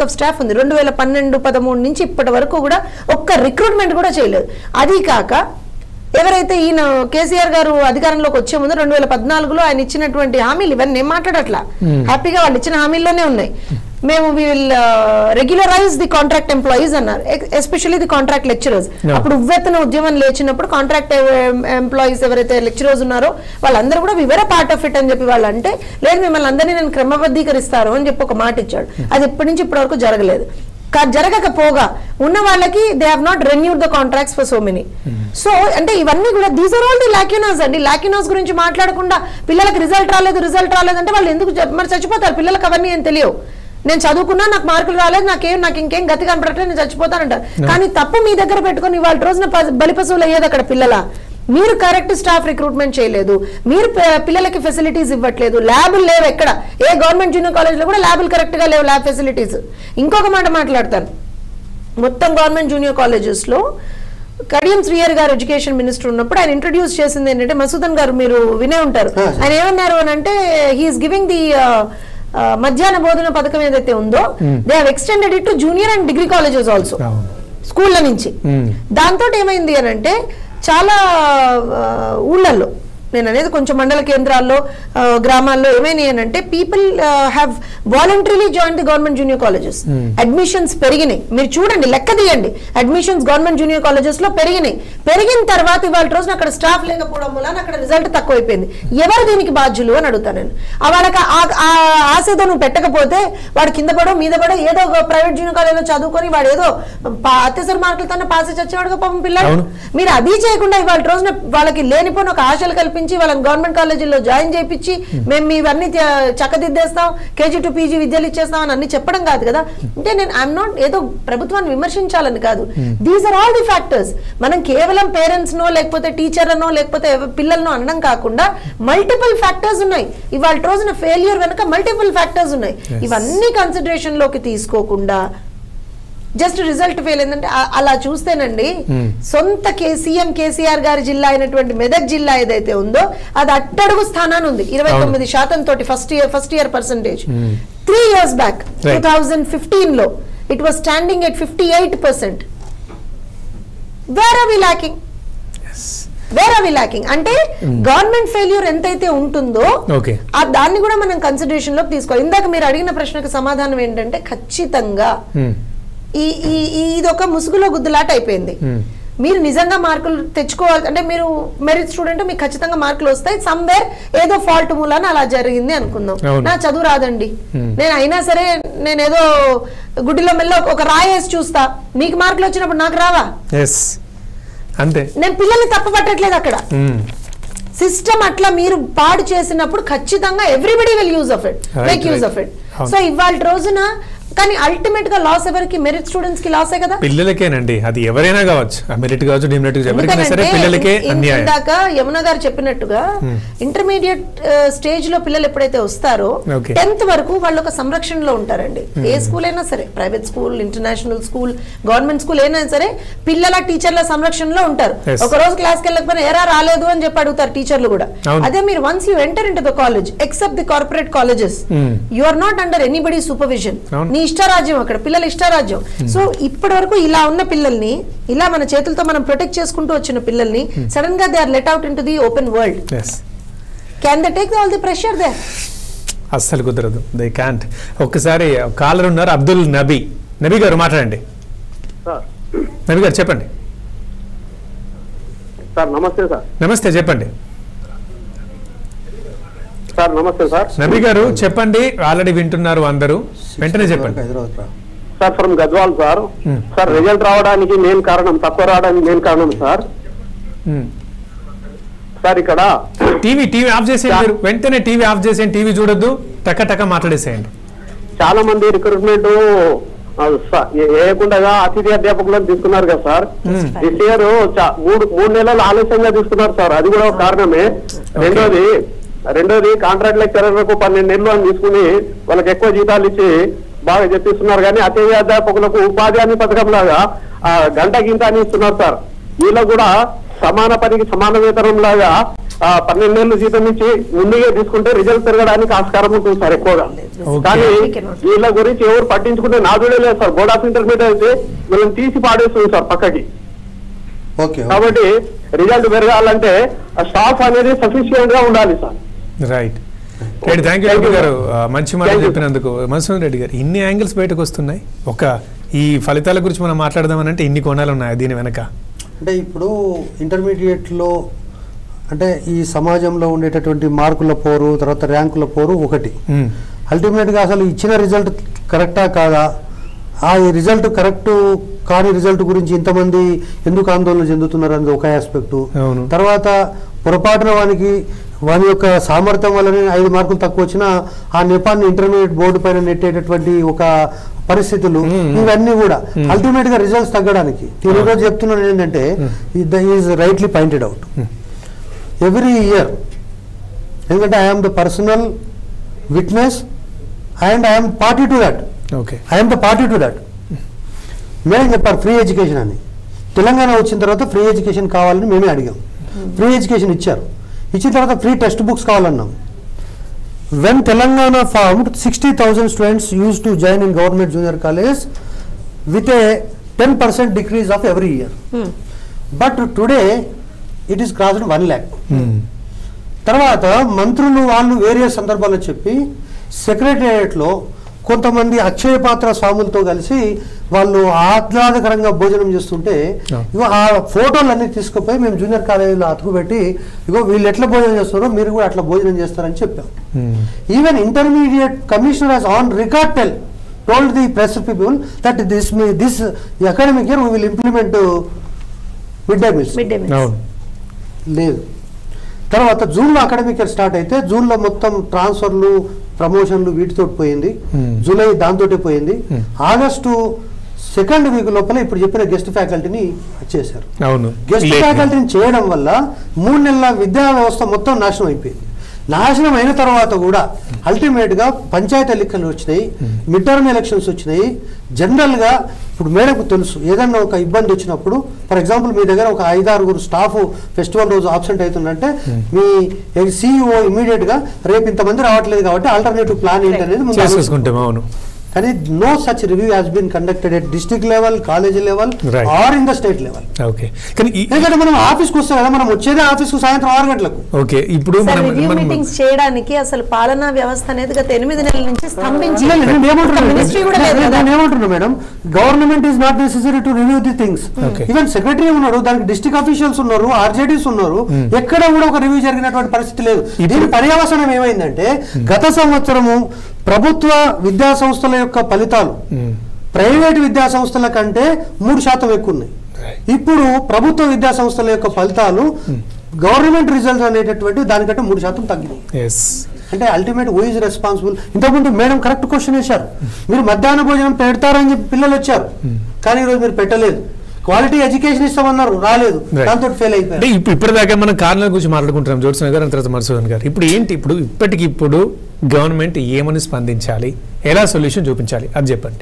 2012-13 నుంచి ఇప్పటి వరకు కూడా ఒక్క రిక్రూట్మెంట్ కూడా చేయలేదు. అది కాక ఎవరైతే ఈయన కేసీఆర్ గారు అధికారంలోకి వచ్చే ముందు 2014లో ఆయన ఇచ్చినటువంటి హామీలు ఇవన్నీ ఏం మాట్లాడట్లా, హ్యాపీగా వాళ్ళు ఇచ్చిన హామీల్లోనే ఉన్నాయి. మేము we will regularise the contract employees అన్నారు, ఎస్పెషల్లీ ది కాంట్రాక్ట్ లెక్చరర్స్. అప్పుడు ఉవ్వెత్తన ఉద్యమం లేచినప్పుడు కాంట్రాక్ట్ ఎంప్లాయీస్ ఎవరైతే లెక్చరర్స్ ఉన్నారో వాళ్ళందరూ కూడా వివర పార్ట్ ఆఫ్ ఇట్ అని చెప్పి వాళ్ళు అంటే, లేదు మిమ్మల్ని అందరినీ నేను క్రమబద్ధీకరిస్తాను అని చెప్పి ఒక మాట ఇచ్చాడు. అది ఎప్పటి నుంచి ఇప్పటి వరకు జరగలేదు. జరగకపోగా ఉన్న వాళ్ళకి they have not renewed the contracts for so many. So అంటే ఇవన్నీ కూడా these are all the lacunas అండి. లాక్యూనాస్ గురించి మాట్లాడకుండా పిల్లలకు రిజల్ట్ రాలేదు అంటే వాళ్ళు ఎందుకు మరి చచ్చిపోతారు? పిల్లలకు అవన్నీ ఏం తెలియవు. నేను చదువుకున్నా, నాకు మార్కులు రాలేదు, నాకు ఇంకేం గతి కనపడట్లేదు, నేను చచ్చిపోతానంటారు. కానీ తప్పు మీ దగ్గర పెట్టుకుని వాళ్ళ రోజున బలిపశువులు అయ్యేది అక్కడ పిల్లల. మీరు కరెక్ట్ స్టాఫ్ రిక్రూట్మెంట్ చేయలేదు, మీరు పిల్లలకి ఫెసిలిటీస్ ఇవ్వట్లేదు, ల్యాబులు లేవు ఎక్కడ. ఏ గవర్నమెంట్ జూనియర్ కాలేజ్లో కూడా ల్యాబులు కరెక్ట్గా లేవు, ల్యాబ్ ఫెసిలిటీస్. ఇంకొక మాట మాట్లాడతాను, మొత్తం గవర్నమెంట్ జూనియర్ కాలేజెస్లో కడియం శ్రీహరి గారు ఎడ్యుకేషన్ మినిస్టర్ ఉన్నప్పుడు ఆయన ఇంట్రడ్యూస్ చేసింది ఏంటంటే, మసూదన్ గారు మీరు వినే ఉంటారు, ఆయన ఏమన్నారు అని అంటే హీఈస్ గివింగ్ ది మధ్యాహ్న బోధన పథకం ఏదైతే ఉందో they have extended it to junior and degree colleges also, స్కూళ్ళ నుంచి. దాంతో ఏమైంది అని అంటే చాలా ఊళ్ళల్లో, నేను అనేది కొంచెం మండల కేంద్రాల్లో గ్రామాల్లో ఏమైనాయి అని అంటే people have voluntarily join the government junior colleges. Admissions పెరిగినాయి, మీరు చూడండి లెక్క తీయండి, అడ్మిషన్స్ గవర్నమెంట్ జూనియర్ కాలేజెస్ లో పెరిగినాయి. పెరిగిన తర్వాత ఇవాళ రోజున అక్కడ స్టాఫ్ లేకపోవడం వల్ల అక్కడ రిజల్ట్ తక్కువైపోయింది. ఎవరు దీనికి బాధ్యులు అని అడుగుతాను నేను. వాళ్ళకి ఆశతో నువ్వు పెట్టకపోతే వాడు కింద పడో మీద పడో ఏదో ఒక ప్రైవేట్ జూనియర్ కాలేజ్లో చదువుకొని వాడు ఏదో అత్యవసర మార్కులతో పాస్ చచ్చేవాడుగా పాపం పిల్లలు. మీరు అది చేయకుండా ఇవాళ రోజున వాళ్ళకి లేనిపోయిన ఒక ఆశలు కల్పించి చెప్పించి వాళ్ళని గవర్నమెంట్ కాలేజీల్లో జాయిన్ చేయించి మేము ఇవన్నీ చక్కదిద్దేస్తాం, కేజీ టు పీజీ విద్యలు ఇచ్చేస్తాం అని అన్ని చెప్పడం కాదు కదా. అంటే నేను ఐఎమ్ నాట్ ఏదో ప్రభుత్వాన్ని విమర్శించాలని కాదు. These are all the factors. మనం కేవలం పేరెంట్స్ నో లేకపోతే టీచర్ అనో లేకపోతే పిల్లలను అనడం కాకుండా మల్టిపుల్ ఫ్యాక్టర్స్ ఉన్నాయి. ఇవాళ రోజున ఫెయిల్యూర్ వెనుక మల్టిపుల్ ఫ్యాక్టర్స్ ఉన్నాయి. ఇవన్నీ కన్సిడరేషన్ లోకి తీసుకోకుండా జస్ట్ రిజల్ట్ ఫెయిల్ ఏంటంటే అలా చూస్తేనండి సొంత సీఎం కేసీఆర్ గారి జిల్లా అయినటువంటి మెదక్ జిల్లా ఏదైతే ఉందో అది అట్టడుగు స్థానాన్ని ఉంది 29% తోటి first year percentage. 3 years back 2015 లో it was standing at 58%. Where are we lacking అంటే గవర్నమెంట్ ఫెయిల్యూర్ ఎంతైతే ఉంటుందో దాన్ని కూడా మనం కన్సిడరేషన్ లోకి తీసుకోవాలి. ఇందాక మీరు అడిగిన ప్రశ్నకు సమాధానం ఏంటంటే ఖచ్చితంగా ఇది ఒక ముసుగులో గుద్దులాట అయిపోయింది. మీరు నిజంగా మార్కులు తెచ్చుకోవాలి అంటే మీరు మెరిట్ స్టూడెంట్, మీకు ఖచ్చితంగా మార్కులు వస్తాయి. సమ్వేర్ ఏదో ఫాల్ట్ మూలాన అలా జరిగింది అనుకుందాం. నా చదువు రాదండి, నేను అయినా సరే నేను ఏదో గుడ్డిలో మెల్ల ఒక రాయేసి చూస్తా, మీకు మార్కులు వచ్చినప్పుడు నాకు రావా? అంతే. నేను పిల్లల్ని తప్పు పట్టట్లేదు. అక్కడ సిస్టమ్ అట్లా మీరు పాడు చేసినప్పుడు ఖచ్చితంగా everybody will use of it, make use of it. So ఇవాళ రోజున కానీ అల్టిమేట్ గా లాస్ ఎవరికి? మెరిట్ స్టూడెంట్స్ కి లాసే కదా. పిల్లలకేనండి, అది ఎవరైనా కావచ్చు, మెరిట్ కావచ్చు, డిమెరిట్ కావచ్చు, ఎవరికైనా సరే పిల్లలకే అన్యాయం. ఇందాక యమున గారు చెప్పినట్టుగా ఇంటర్మీడియట్ స్టేజ్ లో పిల్లలు ఎప్పుడైతే వస్తారో 10th వరకు వాళ్ళు ఒక సంరక్షణలో ఉంటారండి. ఏ స్కూల్ అయినా సరే, private school, international school, government school అయినా సరే పిల్లల టీచర్ల సంరక్షణలో ఉంటారు. ఒక రోజు క్లాస్కి వెళ్ళకపోయినా ఎరా రాలేదు అని చెప్పి అడుగుతారు టీచర్లు కూడా. అదే మీరు once you enter into the college except the corporate colleges you are not under anybody supervision. నీ ఇష్టరాజ్యం అక్కడ, పిల్లల ఇష్టరాజ్యం. సో ఇప్పటి వరకు ఇలా ఉన్న పిల్లల్ని, ఇలా మన చేతులతో మనం ప్రొటెక్ట్ చేసుకుంటూ వచ్చిన పిల్లల్ని సడన్ గా they are let out into the open world. Can they take all the pressure they? అస్సలు కుదరదు, దే కాంట్. ఒక్కసారి కాలర్ ఉన్నారు, అబ్దుల్ నబీ. నబీ గారు మాట్లాడండి. నబీ గారు చెప్పండి. సార్ నమస్తే. సార్ నమస్తే, చెప్పండి. సార్ నమస్తే. సార్ నబీ గారు చెప్పండి, ఆల్రెడీ వింటున్నారు అందరూ, వెంటనే చెప్పండి. Sir from Gadwal sir. Sir result రావడానికి మెయిన్ కారణం, తక్కువ రావడానికి మెయిన్ కారణం సార్. సార్ ఇక్కడ టీవీ ఆఫ్ చేసేయండి, వెంటనే టీవీ ఆఫ్ చేసేయండి, టీవీ చూడొద్దు, టక మాట్లాడేసేయండి. చాలా మంది రిక్రూట్మెంట్ వేయకుండా అతిథి అధ్యాపకులను తీసుకున్నారు కదా సార్. దిస్ ఇయర్ 3 నెలలు ఆలస్యంగా తీసుకున్నారు సార్, అది కూడా ఒక కారణమే. రెండోది కాంట్రాక్ట్ లెక్చరర్లకు 12 నెలలు అని తీసుకుని వాళ్ళకి ఎక్కువ జీతాలు ఇచ్చి బాగా చెప్పిస్తున్నారు. కానీ అతిథి అధ్యాపకులకు ఉపాధి హామీ పథకం లాగా గంట గింట అని ఇస్తున్నారు సార్. వీళ్ళకు కూడా సమాన పనికి సమాన వేతనం లాగా 12 నెలలు జీతం ఇచ్చి ముందుగా తీసుకుంటే రిజల్ట్ పెరగడానికి ఆస్కారం ఉంటుంది సార్ ఎక్కువగా. కానీ వీళ్ళ గురించి ఎవరు పట్టించుకుంటే నాదుడే లేదు సార్. బోర్డ్ ఆఫ్ ఇంటర్మీడియట్ అయితే వీళ్ళని తీసి పాడేస్తుంది సార్ పక్కకి. కాబట్టి రిజల్ట్ పెరగాలంటే స్టాఫ్ అనేది సఫిషియెంట్ గా ఉండాలి sir. Right. Thank you Reddy గారు, మంచి మాట చెప్పినందుకు. మధుసూదన్ రెడ్డి గారు, ఇన్ని యాంగిల్స్ బయటకు వస్తున్నాయి. ఈ ఫలితాల గురించి మనం మాట్లాడదామనంటే ఇన్ని కోణాలు ఉన్నాయి దీని వెనక. అంటే ఇప్పుడు ఇంటర్మీడియట్లో అంటే ఈ సమాజంలో ఉండేటటువంటి మార్కుల పోరు, తర్వాత ర్యాంకుల పోరు ఒకటి. అల్టిమేట్గా అసలు ఇచ్చిన రిజల్ట్ కరెక్టా కాదా, ఆ రిజల్ట్ కరెక్ట్ కాని రిజల్ట్ గురించి ఇంతమంది ఎందుకు ఆందోళన చెందుతున్నారు అనేది ఒక ఆస్పెక్టు. తర్వాత పొరపాటున వాని యొక్క సామర్థ్యం వల్లనే 5 మార్కులు తక్కువ వచ్చినా ఆ నెపాన్ని ఇంటర్మీడియట్ బోర్డు పైన నెట్టేటటువంటి ఒక పరిస్థితులు, ఇవన్నీ కూడా అల్టిమేట్ గా రిజల్ట్స్ తగ్గడానికి. నేను ఈరోజు చెప్తున్నాను ఏంటంటే is rightly pointed out every year. ఎందుకంటే I'm the personal witness and I'm party to that. I'm the party to that. Madam చెప్పారు ఫ్రీ ఎడ్యుకేషన్ అని. తెలంగాణ వచ్చిన తర్వాత ఫ్రీ ఎడ్యుకేషన్ కావాలని మేమే అడిగాం. ఫ్రీ ఎడ్యుకేషన్ ఇచ్చారు. ఇచ్చిన తర్వాత ఫ్రీ టెక్స్ట్ బుక్స్ కావాలన్నాం. When Telangana formed 60,000 students use to join in government junior college with a 10% decrease of every year. But today it is crossed 1 lakh. తర్వాత మంత్రులు వాళ్ళు వేరే సందర్భాల్లో చెప్పి సెక్రటేరియట్లో కొంతమంది అక్షయ పాత్ర స్వాములతో కలిసి వాళ్ళు ఆహ్లాదకరంగా భోజనం చేస్తుంటే ఇగో ఆ ఫోటోలన్నీ తీసుకుపోయి మేము జూనియర్ కాలేజీలో అతుకుపెట్టి ఇగో వీళ్ళు ఎట్లా భోజనం చేస్తారో మీరు కూడా అట్లా భోజనం చేస్తారని చెప్పాం. Even intermediate commissioner has on record told the press people that this academic year we will implement midday meals. లేదు. తర్వాత జూన్లో అకాడమిక్ ఇయర్ స్టార్ట్ అయితే జూన్లో మొత్తం ట్రాన్స్ఫర్లు ప్రమోషన్లు వీటితో పోయింది, జూలై దాంతోటే పోయింది. ఆగస్టు సెకండ్ వీక్ లోపల ఇప్పుడు చెప్పిన గెస్ట్ ఫ్యాకల్టీని చేశారు. గెస్ట్ ఫ్యాకల్టీని చేయడం వల్ల 3 నెలల విద్యా వ్యవస్థ మొత్తం నాశనం అయిపోయింది. నాశనం అయిన తర్వాత కూడా అల్టిమేట్గా పంచాయతీ ఎన్నికలు వచ్చినాయి, మిడ్ టర్మ్ ఎలక్షన్స్ వచ్చినాయి. జనరల్గా ఇప్పుడు మేడకు తెలుసు ఏదన్నా ఒక ఇబ్బంది వచ్చినప్పుడు, ఫర్ ఎగ్జాంపుల్ మీ దగ్గర ఒక 5-6 స్టాఫ్ ఫెస్టివల్ రోజు ఆబ్సెంట్ అవుతుందంటే మీ CEO ఇమీడియట్గా రేపు ఇంతమంది రావట్లేదు కాబట్టి ఆల్టర్నేటివ్ ప్లాన్ ఏంటి అనేది ముందు. కానీ no such review has been conducted at district level, college level or in the state level. ఎందుకంటే మనం ఆఫీస్కి వస్తాం కదా, మనం వచ్చేదే ఆఫీస్కు సాయంత్రం 6 గంటలకు. ఇప్పుడు రివ్యూ మీటింగ్స్ చేయడానికి అసలు పాలనా వ్యవస్థ అనేది గత 8 నెలల నుంచి స్తంభించి ఏమంటున్నా madam, government is not necessary to review the things. Even secretary ఉన్నారు, దానికి డిస్ట్రిక్ట్ అఫీషియల్స్ ఉన్నారు, RJDs ఉన్నారు, ఎక్కడ కూడా ఒక రివ్యూ జరిగినటువంటి పరిస్థితి లేదు. దీని పర్యవసనం ఏమైందంటే గత సంవత్సరము ప్రభుత్వ విద్యా సంస్థల యొక్క ఫలితాలు ప్రైవేట్ విద్యా సంస్థల కంటే 3% ఎక్కువ ఉన్నాయి. ఇప్పుడు ప్రభుత్వ విద్యా సంస్థల యొక్క ఫలితాలు గవర్నమెంట్ రిజల్ట్స్ అనేటటువంటి దానికంటే 3% తగ్గినాయి. అంటే అల్టిమేట్ హూ ఈజ్ రెస్పాన్సిబుల్? ఇంతకుముందు మేడం కరెక్ట్ క్వశ్చన్ వేశారు, మీరు మధ్యాహ్న భోజనం పెడతారని చెప్పి పిల్లలు వచ్చారు, కానీ ఈరోజు మీరు పెట్టలేదు. క్వాలిటీ ఎడ్యుకేషన్ ఇస్తామన్నారు, రాలేదు, దాంతో ఫెయిల్ అయిపోయింది. ఇప్పటిదాకా మనం కారణాల గురించి మాట్లాడుకుంటున్నాం జ్యోత్స్న గారు, తర్వాత మధుసూదన్ గారు. ఇప్పుడు ఏంటి, ఇప్పటికిప్పుడు గవర్నమెంట్ ఏమని స్పందించాలి, ఎలా సొల్యూషన్ చూపించాలి అది చెప్పండి.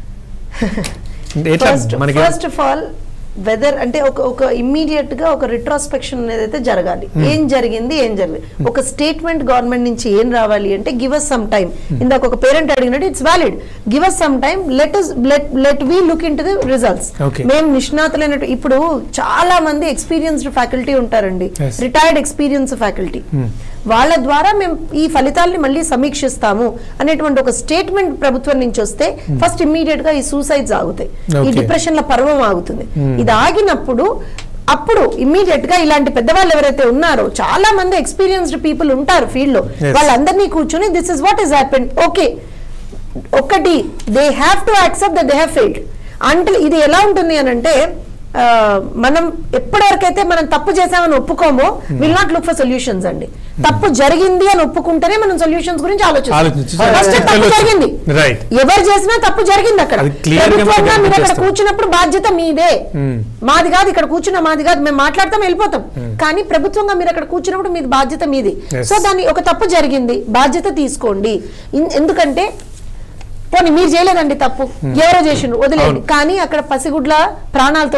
ఫస్ట్ ఆఫ్ ఆల్ వెదర్ అంటే ఒక ఇమ్మీడియట్ గా ఒక రిట్రోస్పెక్షన్ అనేది అయితే జరగాలి. ఏం జరిగింది, ఒక స్టేట్మెంట్ గవర్నమెంట్ నుంచి ఏం రావాలి అంటే గివ్ అస్ సమ్ టైం. ఇందాక ఒక పేరెంట్ అడిగినట్టు it's valid, give us some time, let we look in to the results. మేము నిష్ణాతులైనట్టు ఇప్పుడు చాలా మంది ఎక్స్పీరియన్స్డ్ ఫ్యాకల్టీ ఉంటారండి, రిటైర్డ్ ఎక్స్పీరియన్స్ ఫ్యాకల్టీ, వాళ్ళ ద్వారా మేము ఈ ఫలితాలని మళ్ళీ సమీక్షిస్తాము అనేటువంటి ఒక స్టేట్మెంట్ ప్రభుత్వం నుంచి వస్తే ఫస్ట్ ఇమ్మీడియట్ గా ఈ సూసైడ్స్ ఆగుతాయి, ఈ డిప్రెషన్ల పర్వం ఆగుతుంది. ఇది ఆగినప్పుడు అప్పుడు ఇమ్మీడియట్ గా ఇలాంటి పెద్దవాళ్ళు ఎవరైతే ఉన్నారో చాలా మంది ఎక్స్పీరియన్స్డ్ పీపుల్ ఉంటారు ఫీల్డ్ లో, వాళ్ళందరినీ కూర్చొని this is what is happened. Okay, ఒకటి they have to accept that they have failed. అంటే ఇది ఎలా ఉంటుంది అని అంటే మనం ఎప్పటివరకైతే మనం తప్పు చేసామని ఒప్పుకోమో will not look for solutions అండి. తప్పు జరిగింది అని ఒప్పుకుంటేనే మనం సొల్యూషన్స్ గురించి ఆలోచిస్తాం. ఫస్ట్ తప్పు జరిగింది, ఎవరు చేసినా తప్పు జరిగింది. అక్కడ ప్రభుత్వంగా మీరు అక్కడ కూర్చున్నప్పుడు బాధ్యత మీదే, మాది కాదు. ఇక్కడ కూర్చున్న మాది కాదు, మేము మాట్లాడతాం వెళ్ళిపోతాం. కానీ ప్రభుత్వంగా మీరు అక్కడ కూర్చున్నప్పుడు మీది బాధ్యత మీది. సో దాన్ని ఒక తప్పు జరిగింది, బాధ్యత తీసుకోండి. ఎందుకంటే పోనీ మీరు చేయలేదండి తప్పు, ఎవరో చేసిండ్రు వదిలేండి, కానీ అక్కడ పసిగుడ్ల ప్రాణాలతో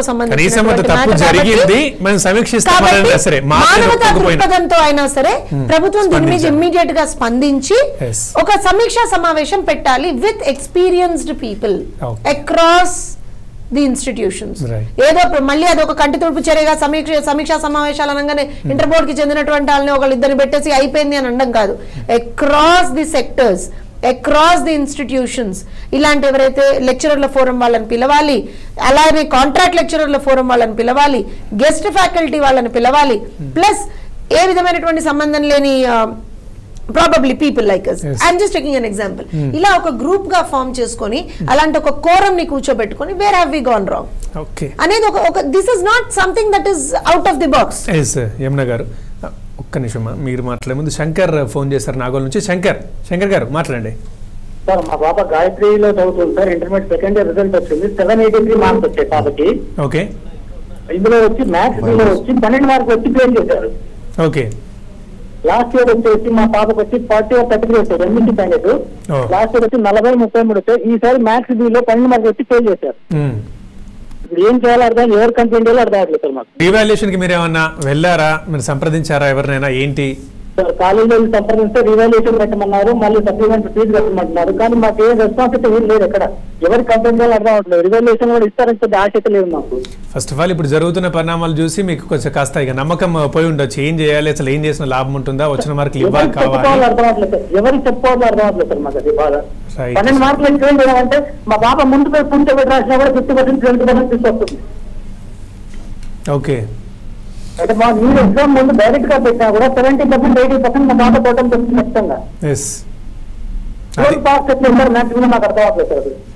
మానవతా దృక్పథంతో అయినా సరే ప్రభుత్వం దీని మీద ఇమ్మీడియట్ గా స్పందించి ఒక సమీక్షా సమావేశం పెట్టాలి with experienced people across the institutions. ఏదో మళ్ళీ అది ఒక కంటి తుడుపు చర్యగా సమీక్షా సమావేశాలు అనగానే ఇంటర్ బోర్డ్ కి చెందినటువంటి వాళ్ళని ఒకళ్ళిద్దరిని పెట్టేసి అయిపోయింది అని అనడం కాదు. Across the sectors, across the institutions, ఇలాంటి ఎవరైతే లెక్చరర్ల ఫోరం వాళ్ళని పిలవాలి, అలాగే కాంట్రాక్ట్ లెక్చరర్ల ఫోరం వాళ్ళని పిలవాలి, గెస్ట్ ఫ్యాకల్టీ వాళ్ళని పిలవాలి, ప్లస్ ఏ విధమైనటువంటి సంబంధం లేని probably people like us. I'm just taking an example. ఇలా ఒక గ్రూప్ గా ఫామ్ చేసుకొని అలాంటి ఒక కోరం ని కూర్చోబెట్టుకొని where have we gone wrong అనేది ఒక this is not something that is out of the box. Yamuna garu ఒక్క నిమిషం, మీరు మాట్లాడే ముందు శంకర్ ఫోన్ చేశారు నాగోల్ నుంచి. శంకర్ గారు మాట్లాడండి. సార్ మా పాప గాయత్రిలో చదువుతుంది sir, intermediate second year result వచ్చింది, 783 మార్క్స్ వచ్చాయి పాపకి. ఓకే, ఇందులో వచ్చి మ్యాథ్స్ లో వచ్చి 12 మార్క్స్ వచ్చి క్లియర్ చేశారు. ఓకే, లాస్ట్ ఇయర్ వచ్చేసి మా పాపకు వచ్చి 40 or 33 వచ్చారు, రెండింటి సంగతి. లాస్ట్ ఇయర్ వచ్చి 40, 33 వచ్చాయి. ఈసారి మ్యాథ్స్ బి లో 12 మార్క్స్ వచ్చి క్లియర్ చేశారు. ఏం చేయాలో అర్థం, ఎవరు కంప్లైంట్ చేయాలో అర్థం అవ్వట్లేదు సార్ మాకు. రీవాల్యుయేషన్ కి మీరు ఏమన్నా వెళ్ళారా, మీరు సంప్రదించారా ఎవరినైనా, ఏంటి? సార్ కాలేజీలో సంప్రదిస్తే రివాల్యుయేషన్ పెట్టమన్నారు, మళ్ళీ సప్లిమెంట్ ఫీజు కట్టమంటున్నారు, కానీ మాకు ఏ రెస్పాన్సిబిలిటీ ఏం లేదు. ఎక్కడ ఎవరి కంప్లైంట్ చేయాలో అర్థం అవ్వట్లేదు. రివాల్యుయేషన్ కూడా ఇస్తారని చెప్పి ఆశ లేదు మాకు. ఫస్ట్ ఆఫ్ ఆల్ ఇప్పుడు జరుగుతున్న పరిణామాలు చూసి మీకు కొంచెం కాస్త ఇక నమ్మకం పోయి ఉండొచ్చు. ఏం చేయాలి, అసలు ఏం చేసిన లాభం ఉంటుందా, వచ్చిన మార్కులు ఇవ్వాలి కావాలి, అర్థం అవ్వట్లేదు. ఎవరికి చెప్పుకోవాలో అర్థం అవ్వట్లేదు సార్ మాకు. అది బాధ. 12 మార్కులు ఏం చేయాలంటే మా పాప ముందు పోయి పూర్తి పెట్టి రాసినా కూడా 50%, 70% తీసుకొస్తుంది. ఓకే, అంటే మా మీరు ఎగ్జామ్ ముందు డైరెక్ట్ గా పెట్టినా కూడా 70%, 80% మా పాప పోవడం ఖచ్చితంగా. పాస్ ఎట్లా మ్యాక్సిమం నాకు అర్థం అవ్వట్లేదు సార్.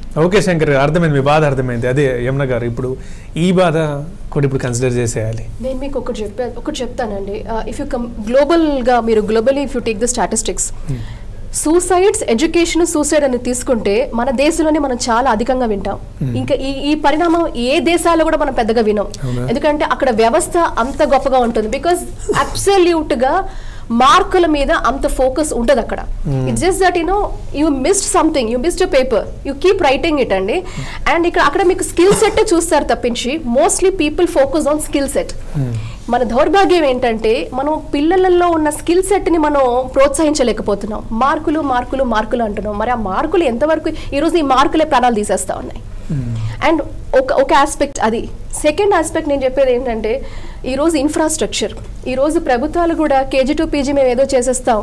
ఓకే శంకర్ గారు, అర్థమైంది, మీ బాధ అర్థమైంది. అదే యమున గారు, ఇప్పుడు ఈ బాధ కూడా ఇప్పుడు కన్సిడర్ చేసేయాలి. నేను మీకు ఒకటి చెప్తానండి. ఇఫ్ యూ గ్లోబల్గా మీరు globally if you take the statistics, suicides, education, suicide అని తీసుకుంటే మన దేశంలోనే మనం చాలా అధికంగా వింటాం. ఇంకా ఈ పరిణామం ఏ దేశాల్లో కూడా మనం పెద్దగా వినాం. ఎందుకంటే అక్కడ వ్యవస్థ అంత గొప్పగా ఉంటుంది. బికాస్ అబ్సల్యూట్ గా మార్కుల మీద అంత ఫోకస్ ఉంటుంది అక్కడ. It's just that you missed something, you missed paper, you keep writing it అండి. అండ్ అక్కడ మీకు స్కిల్ సెట్ చూస్తారు తప్పించి mostly people focus on skill set. మన దౌర్భాగ్యం ఏంటంటే మనం పిల్లలలో ఉన్న స్కిల్ సెట్ని మనం ప్రోత్సహించలేకపోతున్నాం. మార్కులు మార్కులు మార్కులు అంటున్నాం. మరి ఆ మార్కులు ఎంతవరకు, ఈరోజు ఈ మార్కులే ప్రాణాలు తీసేస్తా ఉన్నాయి. అండ్ ఒక ఆస్పెక్ట్ అది. సెకండ్ ఆస్పెక్ట్ నేను చెప్పేది ఏంటంటే ఈరోజు ఇన్ఫ్రాస్ట్రక్చర్. ఈరోజు ప్రభుత్వాలు కూడా KG to PG మేము ఏదో చేసేస్తాం.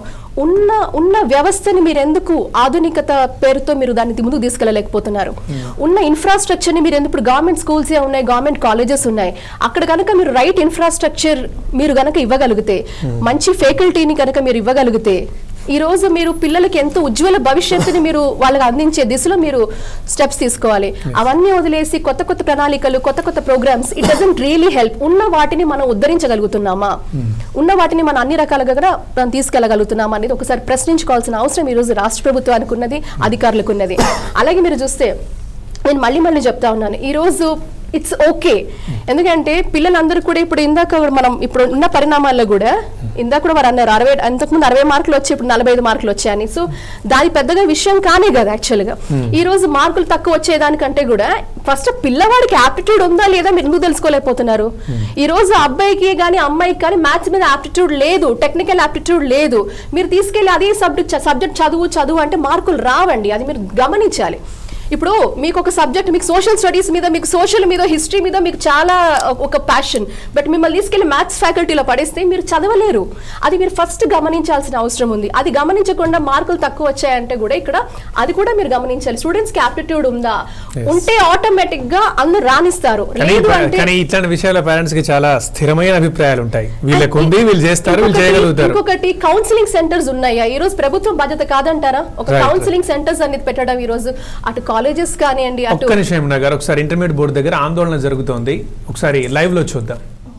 ఉన్న వ్యవస్థని మీరు ఎందుకు ఆధునికత పేరుతో మీరు దాన్ని ముందుకు తీసుకెళ్ళలేకపోతున్నారు? ఉన్న ఇన్ఫ్రాస్ట్రక్చర్ని మీరు ఎందుకు, ఇప్పుడు గవర్నమెంట్ స్కూల్సే ఉన్నాయి, గవర్నమెంట్ కాలేజెస్ ఉన్నాయి, అక్కడ కనుక మీరు రైట్ ఇన్ఫ్రాస్ట్రక్చర్ మీరు కనుక ఇవ్వగలిగితే, మంచి ఫ్యాకల్టీని కనుక మీరు ఇవ్వగలిగితే, ఈ రోజు మీరు పిల్లలకి ఎంతో ఉజ్వల భవిష్యత్తుని మీరు వాళ్ళకి అందించే దిశలో మీరు స్టెప్స్ తీసుకోవాలి. అవన్నీ వదిలేసి కొత్త కొత్త ప్రణాళికలు, కొత్త కొత్త programmes, it doesn't really help. ఉన్న వాటిని మనం ఉద్ధరించగలుగుతున్నామా, ఉన్న వాటిని మనం అన్ని రకాలుగా కూడా మనం తీసుకెళ్లగలుగుతున్నామా అనేది ఒకసారి ప్రశ్నించుకోవాల్సిన అవసరం ఈ రోజు రాష్ట్ర ప్రభుత్వానికి ఉన్నది, అధికారులకు ఉన్నది. అలాగే మీరు చూస్తే నేను మళ్ళీ చెప్తా ఉన్నాను, ఈ రోజు ఇట్స్ ఓకే. ఎందుకంటే పిల్లలందరూ కూడా ఇప్పుడు ఇందాక మనం ఇప్పుడు ఉన్న పరిణామాల్లో కూడా ఇందాక కూడా వారు అన్నారు అంతకుముందు 60 మార్కులు వచ్చి ఇప్పుడు 45 మార్కులు వచ్చాయని. సో దాని పెద్దగా విషయం కానే కదా యాక్చువల్గా. ఈ రోజు మార్కులు తక్కువ వచ్చేదానికంటే కూడా ఫస్ట్ పిల్లవాడికి యాప్టిట్యూడ్ ఉందా లేదా మీరు ఎందుకు తెలుసుకోలేకపోతున్నారు? ఈ రోజు అబ్బాయికి కానీ అమ్మాయికి కానీ మ్యాథ్స్ మీద యాప్టిట్యూడ్ లేదు, టెక్నికల్ యాప్టిట్యూడ్ లేదు. మీరు తీసుకెళ్ళి అదే సబ్జెక్ట్ చదువు అంటే మార్కులు రావండి. అది మీరు గమనించాలి. ఇప్పుడు మీకు ఒక సబ్జెక్ట్, మీకు సోషల్ స్టడీస్ మీద, మీకు సోషల్ మీద, హిస్టరీ మీద మీకు చాలా ఒక ప్యాషన్, బట్ మిమ్మల్ని తీసుకెళ్లి మ్యాథ్స్ ఫ్యాకల్టీలో పడేస్తే మీరు చదవలేరు. అది మీరు ఫస్ట్ గమనించాల్సిన అవసరం ఉంది. అది గమనించకుండా మార్కులు తక్కువ వచ్చాయంటే కూడా ఇక్కడ అది కూడా మీరు గమనించాలి. స్టూడెంట్స్ కి ఆప్టిట్యూడ్ ఉందా, ఉంటే ఆటోమేటిక్ గా అందరూ రాణిస్తారు. కానీ ఇట్లాంటి విషయాల పేరెంట్స్ కి చాలా స్థిరమైన అభిప్రాయాలు ఉంటాయి. వీళ్ళకు ఉంది, వీళ్ళు చేస్తారు, వీళ్ళు చేయగలుగుతారు. ఇంకొకటి కౌన్సిలింగ్ సెంటర్స్ ఉన్నాయా? ఈ రోజు ప్రభుత్వం బాధ్యత కాదంటారా ఒక కౌన్సిలింగ్ సెంటర్స్ అనేది పెట్టడం? ఈ రోజు అటు కాలేజెస్ కానివ్వండి, అటు ఒక్క నిమిషం గారు, ఒకసారి ఇంటర్మీడియట్ బోర్డు దగ్గర ఆందోళన జరుగుతోంది, ఒకసారి లైవ్ లో చూద్దాం.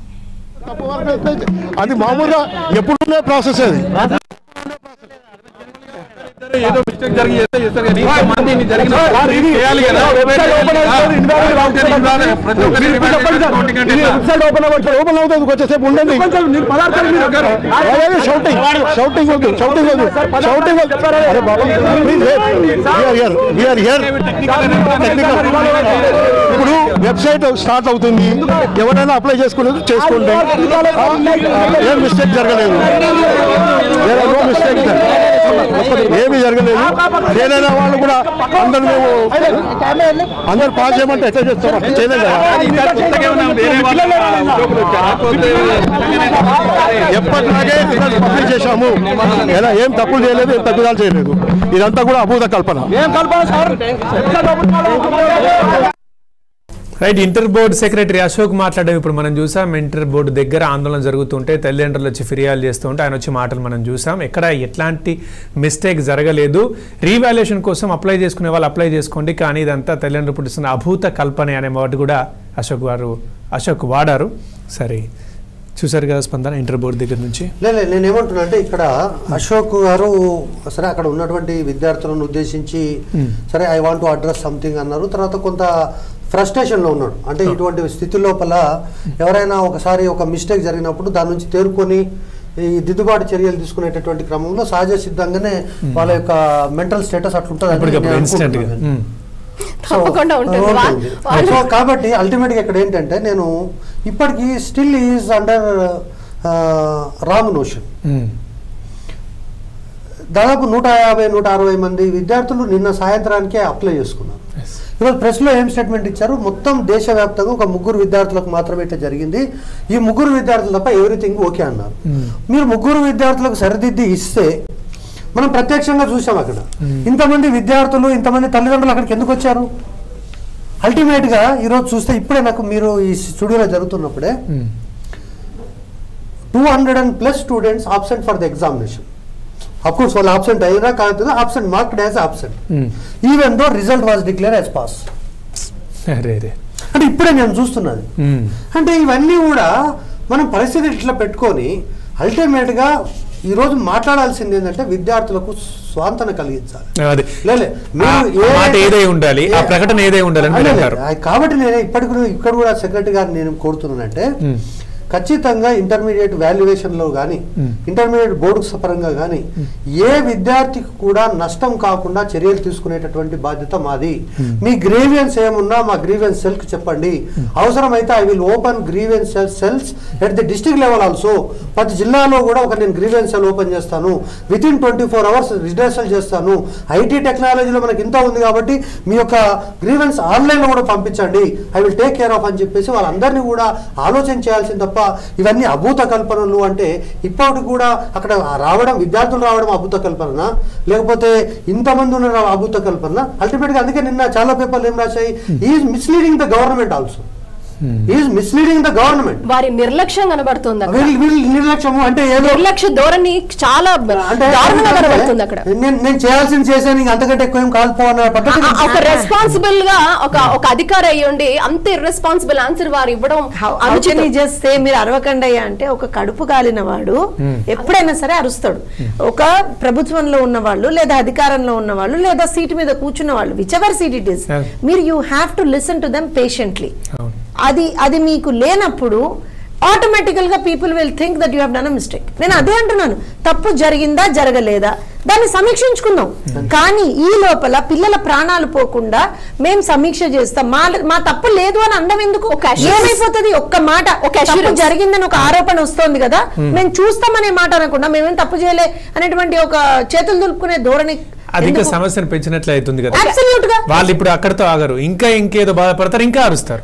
అది మామూలుగా ఎప్పుడున్న ప్రాసెస్ అది. ఏదో మిస్టేక్ జరిగి చేస్తారు కానీ చేయాలి కదా. ఓపెన్ అవుతుంది, వచ్చేసేపు ఉండండి. షౌటింగ్ ఇప్పుడు వెబ్సైట్ స్టార్ట్ అవుతుంది, ఎవరైనా అప్లై చేసుకోండి. ఏం మిస్టేక్ జరగలేదు, ఏమీ జరగలేదు. ఏదైనా వాళ్ళు కూడా అందరు పాస్ చేయమంటే ఎట్లా చేస్తాం, చేయలేదు కదా. ఎప్పటిలాగే పబ్లిష్ చేశాము, ఏం తప్పులు చేయలేదు, ఏం తప్పిదాలు చేయలేదు. ఇదంతా కూడా అభూత కల్పన. Right, inter board secretary Ashok మాట్లాడడం ఇప్పుడు మనం చూసాం. ఇంటర్ బోర్డు దగ్గర ఆందోళన జరుగుతుంటే తల్లిదండ్రులు వచ్చి ఫిర్యాదు చేస్తూ ఉంటే ఆయన వచ్చి మాటలు మనం చూసాం. ఎక్కడ ఎట్లాంటి మిస్టేక్ జరగలేదు. రీవాల్యుయేషన్ కోసం అప్లై చేసుకునే వాళ్ళు అప్లై చేసుకోండి, కానీ ఇదంతా తల్లిదండ్రులు పుట్టిస్తున్న అభూత కల్పన అనే మాట కూడా అశోక్ వాడారు. సరే, చూసారు కదా స్పందన ఇంటర్ బోర్డు దగ్గర నుంచి. నేనేమంటున్నా అంటే ఇక్కడ అశోక్ గారు సరే అక్కడ ఉన్నటువంటి విద్యార్థులను ఉద్దేశించి సరే I want to address something అన్నారు. తర్వాత కొంత ఫ్రస్ట్రేషన్లో ఉన్నాడు. అంటే ఇటువంటి స్థితి లోపల ఎవరైనా ఒకసారి ఒక మిస్టేక్ జరిగినప్పుడు దాని నుంచి తేరుకొని ఈ దిద్దుబాటు చర్యలు తీసుకునేటటువంటి క్రమంలో సహజ సిద్ధంగానే వాళ్ళ యొక్క మెంటల్ స్టేటస్ అట్లుంటుంది. సో కాబట్టి అల్టిమేట్గా ఇక్కడ ఏంటంటే నేను ఇప్పటికీ still is under wrong notion. దాదాపు 150-160 మంది విద్యార్థులు నిన్న సాయంత్రానికే అప్లై చేసుకున్నారు. ఈరోజు ప్రెస్లో ఏం స్టేట్మెంట్ ఇచ్చారు, మొత్తం దేశవ్యాప్తంగా ఒక 3 విద్యార్థులకు మాత్రమే ఇట్లా జరిగింది, ఈ 3 విద్యార్థులు తప్ప ఎవ్రీథింగ్ ఓకే అన్నారు. మీరు 3 విద్యార్థులకు సరిదిద్ది ఇస్తే మనం ప్రత్యక్షంగా చూసాం అక్కడ ఇంతమంది విద్యార్థులు, ఇంతమంది తల్లిదండ్రులు అక్కడికి ఎందుకు వచ్చారు? అల్టిమేట్గా ఈరోజు చూస్తే ఇప్పుడే నాకు మీరు ఈ స్టూడియోలో జరుగుతున్నప్పుడే 200+ students absent for the examination. Of course వాళ్ళు ఆబ్సెంట్ అయినా కాదు, absent marked as absent even though result was declare as pass. అంటే ఇప్పుడే నేను చూస్తున్నది. అంటే ఇవన్నీ కూడా మనం పరిస్థితి ఇట్లా పెట్టుకొని అల్టిమేట్గా ఈరోజు మాట్లాడాల్సింది ఏంటంటే విద్యార్థులకు స్వాంతన కలిగించాలి. కాబట్టి నేను ఇక్కడ కూడా సెక్రటరీ గారు నేను కోరుతున్నానంటే ఖచ్చితంగా ఇంటర్మీడియట్ వాల్యుయేషన్లో కానీ ఇంటర్మీడియట్ బోర్డు పరంగా కానీ ఏ విద్యార్థికి కూడా నష్టం కాకుండా చర్యలు తీసుకునేటటువంటి బాధ్యత మాది. మీ గ్రీవియన్స్ ఏమున్నా మా గ్రీవియన్స్ సెల్కి చెప్పండి. అవసరమైతే I will open grievance cells at the district level also. ప్రతి జిల్లాలో కూడా నేను గ్రీవియన్స్ సెల్ ఓపెన్ చేస్తాను. వితిన్ 24 hours రిజిస్టర్ చేస్తాను. ఐటీ టెక్నాలజీలో మనకి ఇంత ఉంది కాబట్టి మీ యొక్క గ్రీవెన్స్ ఆన్లైన్లో కూడా పంపించండి, I will take care of అని చెప్పేసి వాళ్ళందరినీ కూడా ఆలోచన చేయాల్సింది తప్ప ఇవన్నీ అభూత కల్పనలు. అంటే ఇప్పటికి కూడా అక్కడ రావడం విద్యార్థులు రావడం అభూత కల్పన, లేకపోతే ఇంతమంది ఉన్న అభూత కల్పన. అల్టిమేట్గా అందుకే నిన్న చాలా పేపర్లు ఏం రాశాయి, is misleading the government also. Is misleading the government. వారి నిర్లక్ష్యం కనబడుతుంది. నిర్లక్ష్యము అంటే నిర్లక్ష్య ధోరణి చాలా దారుణంగా కనబడుతుంది అక్కడ. నేను చేయాల్సింది చేశాను, అంతకంటే ఎక్కువ ఏం కాదు. ఒక రెస్పాన్సిబుల్ గా ఒక అధికారి అయ్యండి అంత ఇర్రెస్పాన్సిబుల్ ఆన్సర్ వారు ఇవ్వడం చేస్తే మీరు అరవకండి అంటే ఒక కడుపు కాలిన వాడు ఎప్పుడైనా సరే అరుస్తాడు. ఒక ప్రభుత్వంలో ఉన్న వాళ్ళు లేదా అధికారంలో ఉన్న వాళ్ళు లేదా సీట్ మీద కూర్చున్న వాళ్ళు which ever seat it is, మీరు you have to listen to them patiently. అది మీకు లేనప్పుడు ఆటోమేటికల్ గా people will think that you have done a mistake. నేను అదే అంటున్నాను, తప్పు జరిగిందా జరగలేదా దాన్ని సమీక్షించుకుందాం. కానీ ఈ లోపల పిల్లల ప్రాణాలు పోకుండా మేము సమీక్ష చేస్తాం, మా తప్పు లేదు అని అనడం ఎందుకు? ఏమైపోతుంది? ఒక్క మాట తప్పు జరిగిందని ఒక ఆరోపణ వస్తోంది కదా, మేము చూస్తామనే మాట అనకుండా మేమేం తప్పు చేయలే అనేటువంటి ఒక చేతులు దులుపుకునే ధోరణి అది ఇంకా సమస్యను పెంచినట్లే అవుతుంది కదా. వాళ్ళు ఇప్పుడు అక్కడతో ఆగరు, ఇంకా ఇంకేదో బాధపడతారు, ఇంకా అరుస్తారు.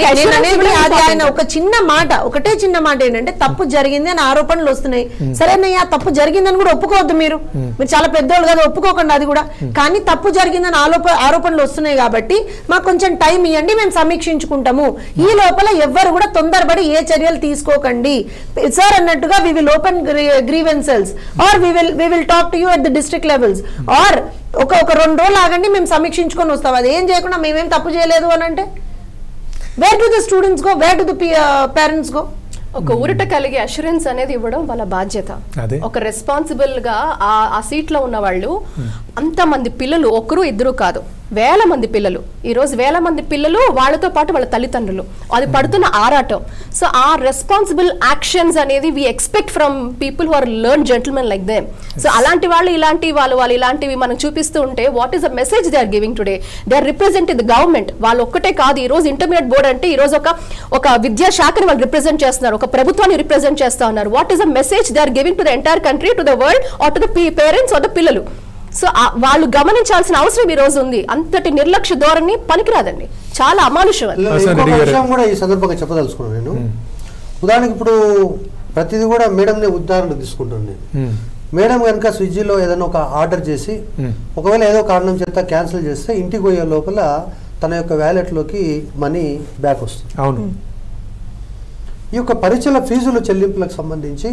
ఆయన ఒక చిన్న మాట, ఒకటే చిన్న మాట ఏంటంటే తప్పు జరిగింది అని ఆరోపణలు వస్తున్నాయి. సరేనయ్యా తప్పు జరిగిందని కూడా ఒప్పుకోవద్దు, మీరు చాలా పెద్దోళ్ళు కదా, ఒప్పుకోకండి అది కూడా. కానీ తప్పు జరిగిందని ఆరోపణలు వస్తున్నాయి కాబట్టి మాకు కొంచెం టైం ఇవ్వండి, మేము సమీక్షించుకుంటాము. ఈ లోపల ఎవ్వరు కూడా తొందరపడి ఏ చర్యలు తీసుకోకండి సార్ అన్నట్టుగా we will open grievances or we will talk to you at the district levels or ఒక 2 రోజులు ఆగండి మేము సమీక్షించుకొని వస్తాం. అది ఏం చేయకుండా మేమేం తప్పు చేయలేదు అని అంటే where do the students go, where do the parents go? ఒక ఊరట కలిగే అష్యూరెన్స్ అనేది ఇవ్వడం వాళ్ళ బాధ్యత. ఒక రెస్పాన్సిబుల్ గా ఆ సీట్ లో ఉన్న వాళ్ళు అంతమంది పిల్లలు, ఒకరు ఇద్దరు కాదు, వేల మంది పిల్లలు, ఈ రోజు వేల మంది పిల్లలు, వాళ్ళతో పాటు వాళ్ళ తల్లిదండ్రులు, అది పడుతున్న ఆరాటం. సో ఆ రెస్పాన్సిబుల్ యాక్షన్స్ అనేది we expect from people who are learn gentlemen like them. So అలాంటి వాళ్ళు వాళ్ళు ఇలాంటివి మనం చూపిస్తూ ఉంటే what is the message they are giving today? They are representing the government. వాళ్ళు ఒక్కటే కాదు, ఈ రోజు ఇంటర్మీడియట్ బోర్డ్ అంటే ఈ రోజు ఒక విద్యాశాఖని వాళ్ళు రిప్రజెంట్ చేస్తున్నారు, ఒక ప్రభుత్వాన్ని రిప్రజెంట్ చేస్తా ఉన్నారు. What is the message they are giving to the entire country, to the world or to the parents or the పిల్లలు? సో వాళ్ళు గమనించాల్సిన అవసరం ఈ రోజు ఉంది. అంతటి నిర్లక్ష్య ధోరణి పనికిరాదండి, చాలా అమానుషం. కూడా ఈ సందర్భంగా చెప్పదలుచుకున్నాను నేను. ఉదాహరణకి ఇప్పుడు ప్రతిదీ కూడా మేడంనే ఉదాహరణ తీసుకుంటాను నేను. మేడం కనుక స్విగ్గీలో ఏదైనా ఒక ఆర్డర్ చేసి ఒకవేళ ఏదో కారణం చేత క్యాన్సిల్ చేస్తే ఇంటికి పోయే లోపల తన యొక్క వ్యాలెట్లోకి మనీ బ్యాక్ వస్తుంది. అవును. ఈ యొక్క పరీక్షల ఫీజుల చెల్లింపులకు సంబంధించి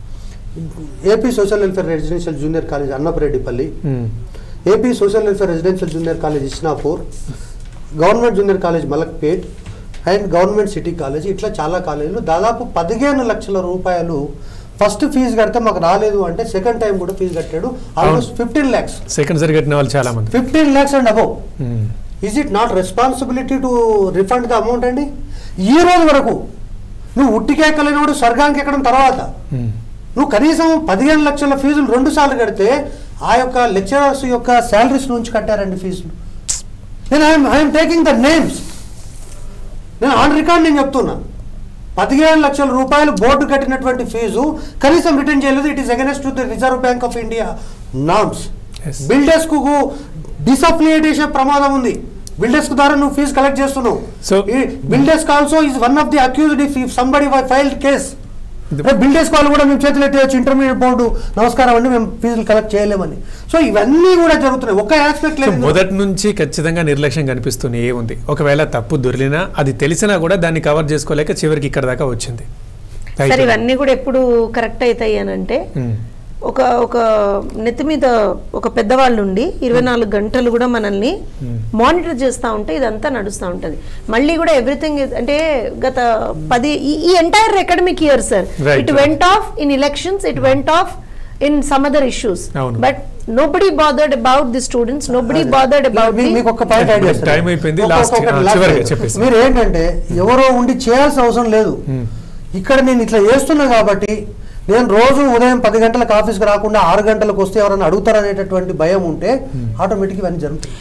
AP social welfare residential junior college Annapareddipalli, AP social welfare residential junior college Isnapur, government junior college Malakpet and government city college, ఇట్లా చాలా కాలేజీలు దాదాపు 15 లక్షల రూపాయలు ఫస్ట్ ఫీజు కడితే మాకు రాలేదు అంటే సెకండ్ టైం కూడా ఫీజు కట్టాడు. Almost 15 lakhs. సెకండ్ సారి కట్టిన వాళ్ళు చాలా మంది. 15 lakhs and above. Is it not responsibility to refund the amount అండి? ఈ రోజు వరకు నువ్వు ఉట్టికెక్కలేనోడు స్వర్గానికి ఎక్కడం తర్వాత నువ్వు కనీసం 15 లక్షల ఫీజులు 2 సార్లు కడితే ఆ యొక్క లెక్చరర్స్ యొక్క శాలరీస్ నుంచి కట్టారండి ఫీజులు. నేను ఐఎమ్ టేకింగ్ ద నేమ్స్, నేను ఆన్ రికార్డ్ నేను చెప్తున్నా. 15 లక్షల రూపాయలు బోర్డు కట్టినటువంటి ఫీజు కనీసం రిటర్న్ చేయలేదు. It is against to the Reserve Bank of India norms. Builders కు డిసఫిలియేషన్ ప్రమాదం ఉంది. బిల్డర్స్ ద్వారా నువ్వు ఫీజు కలెక్ట్ చేస్తున్నావు. Builders also is one of the accused if somebody filed case. Builders వాళ్ళు కూడా మేము చేతులు ఎత్తేయచ్చు, ఇంటర్మీడియట్ బోర్డు నమస్కారం అండి మేము ఫీజులు కలెక్ట్ చేయలేమని. సో ఇవన్నీ కూడా జరుగుతున్నాయి. ఒక ఆస్పెక్ట్ లేదు, మొదటి నుంచి ఖచ్చితంగా నిర్లక్ష్యం కనిపిస్తూనే ఉంది. ఒకవేళ తప్పు దొరికినా అది తెలిసినా కూడా దాన్ని కవర్ చేసుకోలేక చివరికి ఇక్కడ దాకా వచ్చింది. సరే ఇవన్నీ కూడా ఎప్పుడు కరెక్ట్ అవుతాయి అని అంటే ఒక నెత్తి మీద ఒక పెద్దవాళ్ళు ఉండి 24 గంటలు కూడా మనల్ని మానిటర్ చేస్తూ ఉంటే ఇదంతా నడుస్తూ ఉంటుంది. మళ్ళీ కూడా ఎవ్రీథింగ్ అంటే గత 10 ఈ entire academic year sir it went off in elections, it went off in some other issues, but nobody bothered about the students, nobody bothered about the మీకు ఒక పాయింట్ ఐడియా టైం అయిపోయింది లాస్ట్ చివరిగా చెప్పేసి మీరు ఏంటంటే ఎవరో ఉండి చేయాల్సిన అవసరం లేదు. ఇక్కడ నేను ఇట్లా చేస్తున్నా కాబట్టి నేను రోజు ఉదయం 10 గంటలకు ఆఫీస్కి రాకుండా 6 గంటలకు వస్తే ఎవరైనా అడుగుతారనేటటువంటి భయం ఉంటే ఆటోమేటిక్ ఇవన్నీ జరుగుతాయి.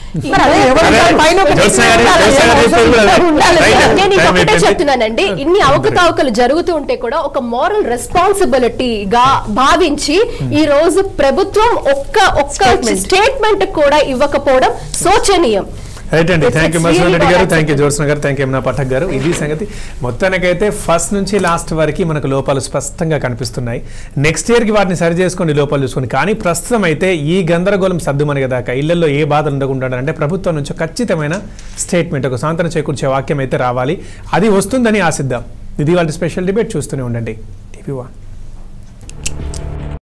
నేను ఇంకొకటే చెప్తున్నానండి, ఇన్ని అవకతవకలు జరుగుతూ ఉంటే కూడా ఒక మోరల్ రెస్పాన్సిబిలిటీగా భావించి ఈ రోజు ప్రభుత్వం ఒక్క స్టేట్మెంట్ కూడా ఇవ్వకపోవడం శోచనీయం. రైట్ అండి, థ్యాంక్ యూ మధుసూదన్ రెడ్డి గారు, థ్యాంక్ యూ జ్యోత్స్న గారు, థ్యాంక్ యూ యమునా పాఠక్ గారు. ఇది సంగతి. మొత్తానికైతే ఫస్ట్ నుంచి లాస్ట్ వరకు మనకు లోపాలు స్పష్టంగా కనిపిస్తున్నాయి. నెక్స్ట్ ఇయర్కి వాటిని సరి చేసుకొని లోపాలు చూసుకొని, కానీ ప్రస్తుతం అయితే ఈ గందరగోళం సర్దుమనిగేదాకా ఇళ్లలో ఏ బాధలు ఉండకుండా అంటే ప్రభుత్వం నుంచి ఖచ్చితమైన స్టేట్మెంట్, ఒక సాంతన చేకూర్చే వాక్యం అయితే రావాలి. అది వస్తుందని ఆశిద్దాం. ఇది వాళ్ళ స్పెషల్ డిబేట్. చూస్తూనే ఉండండి TV1.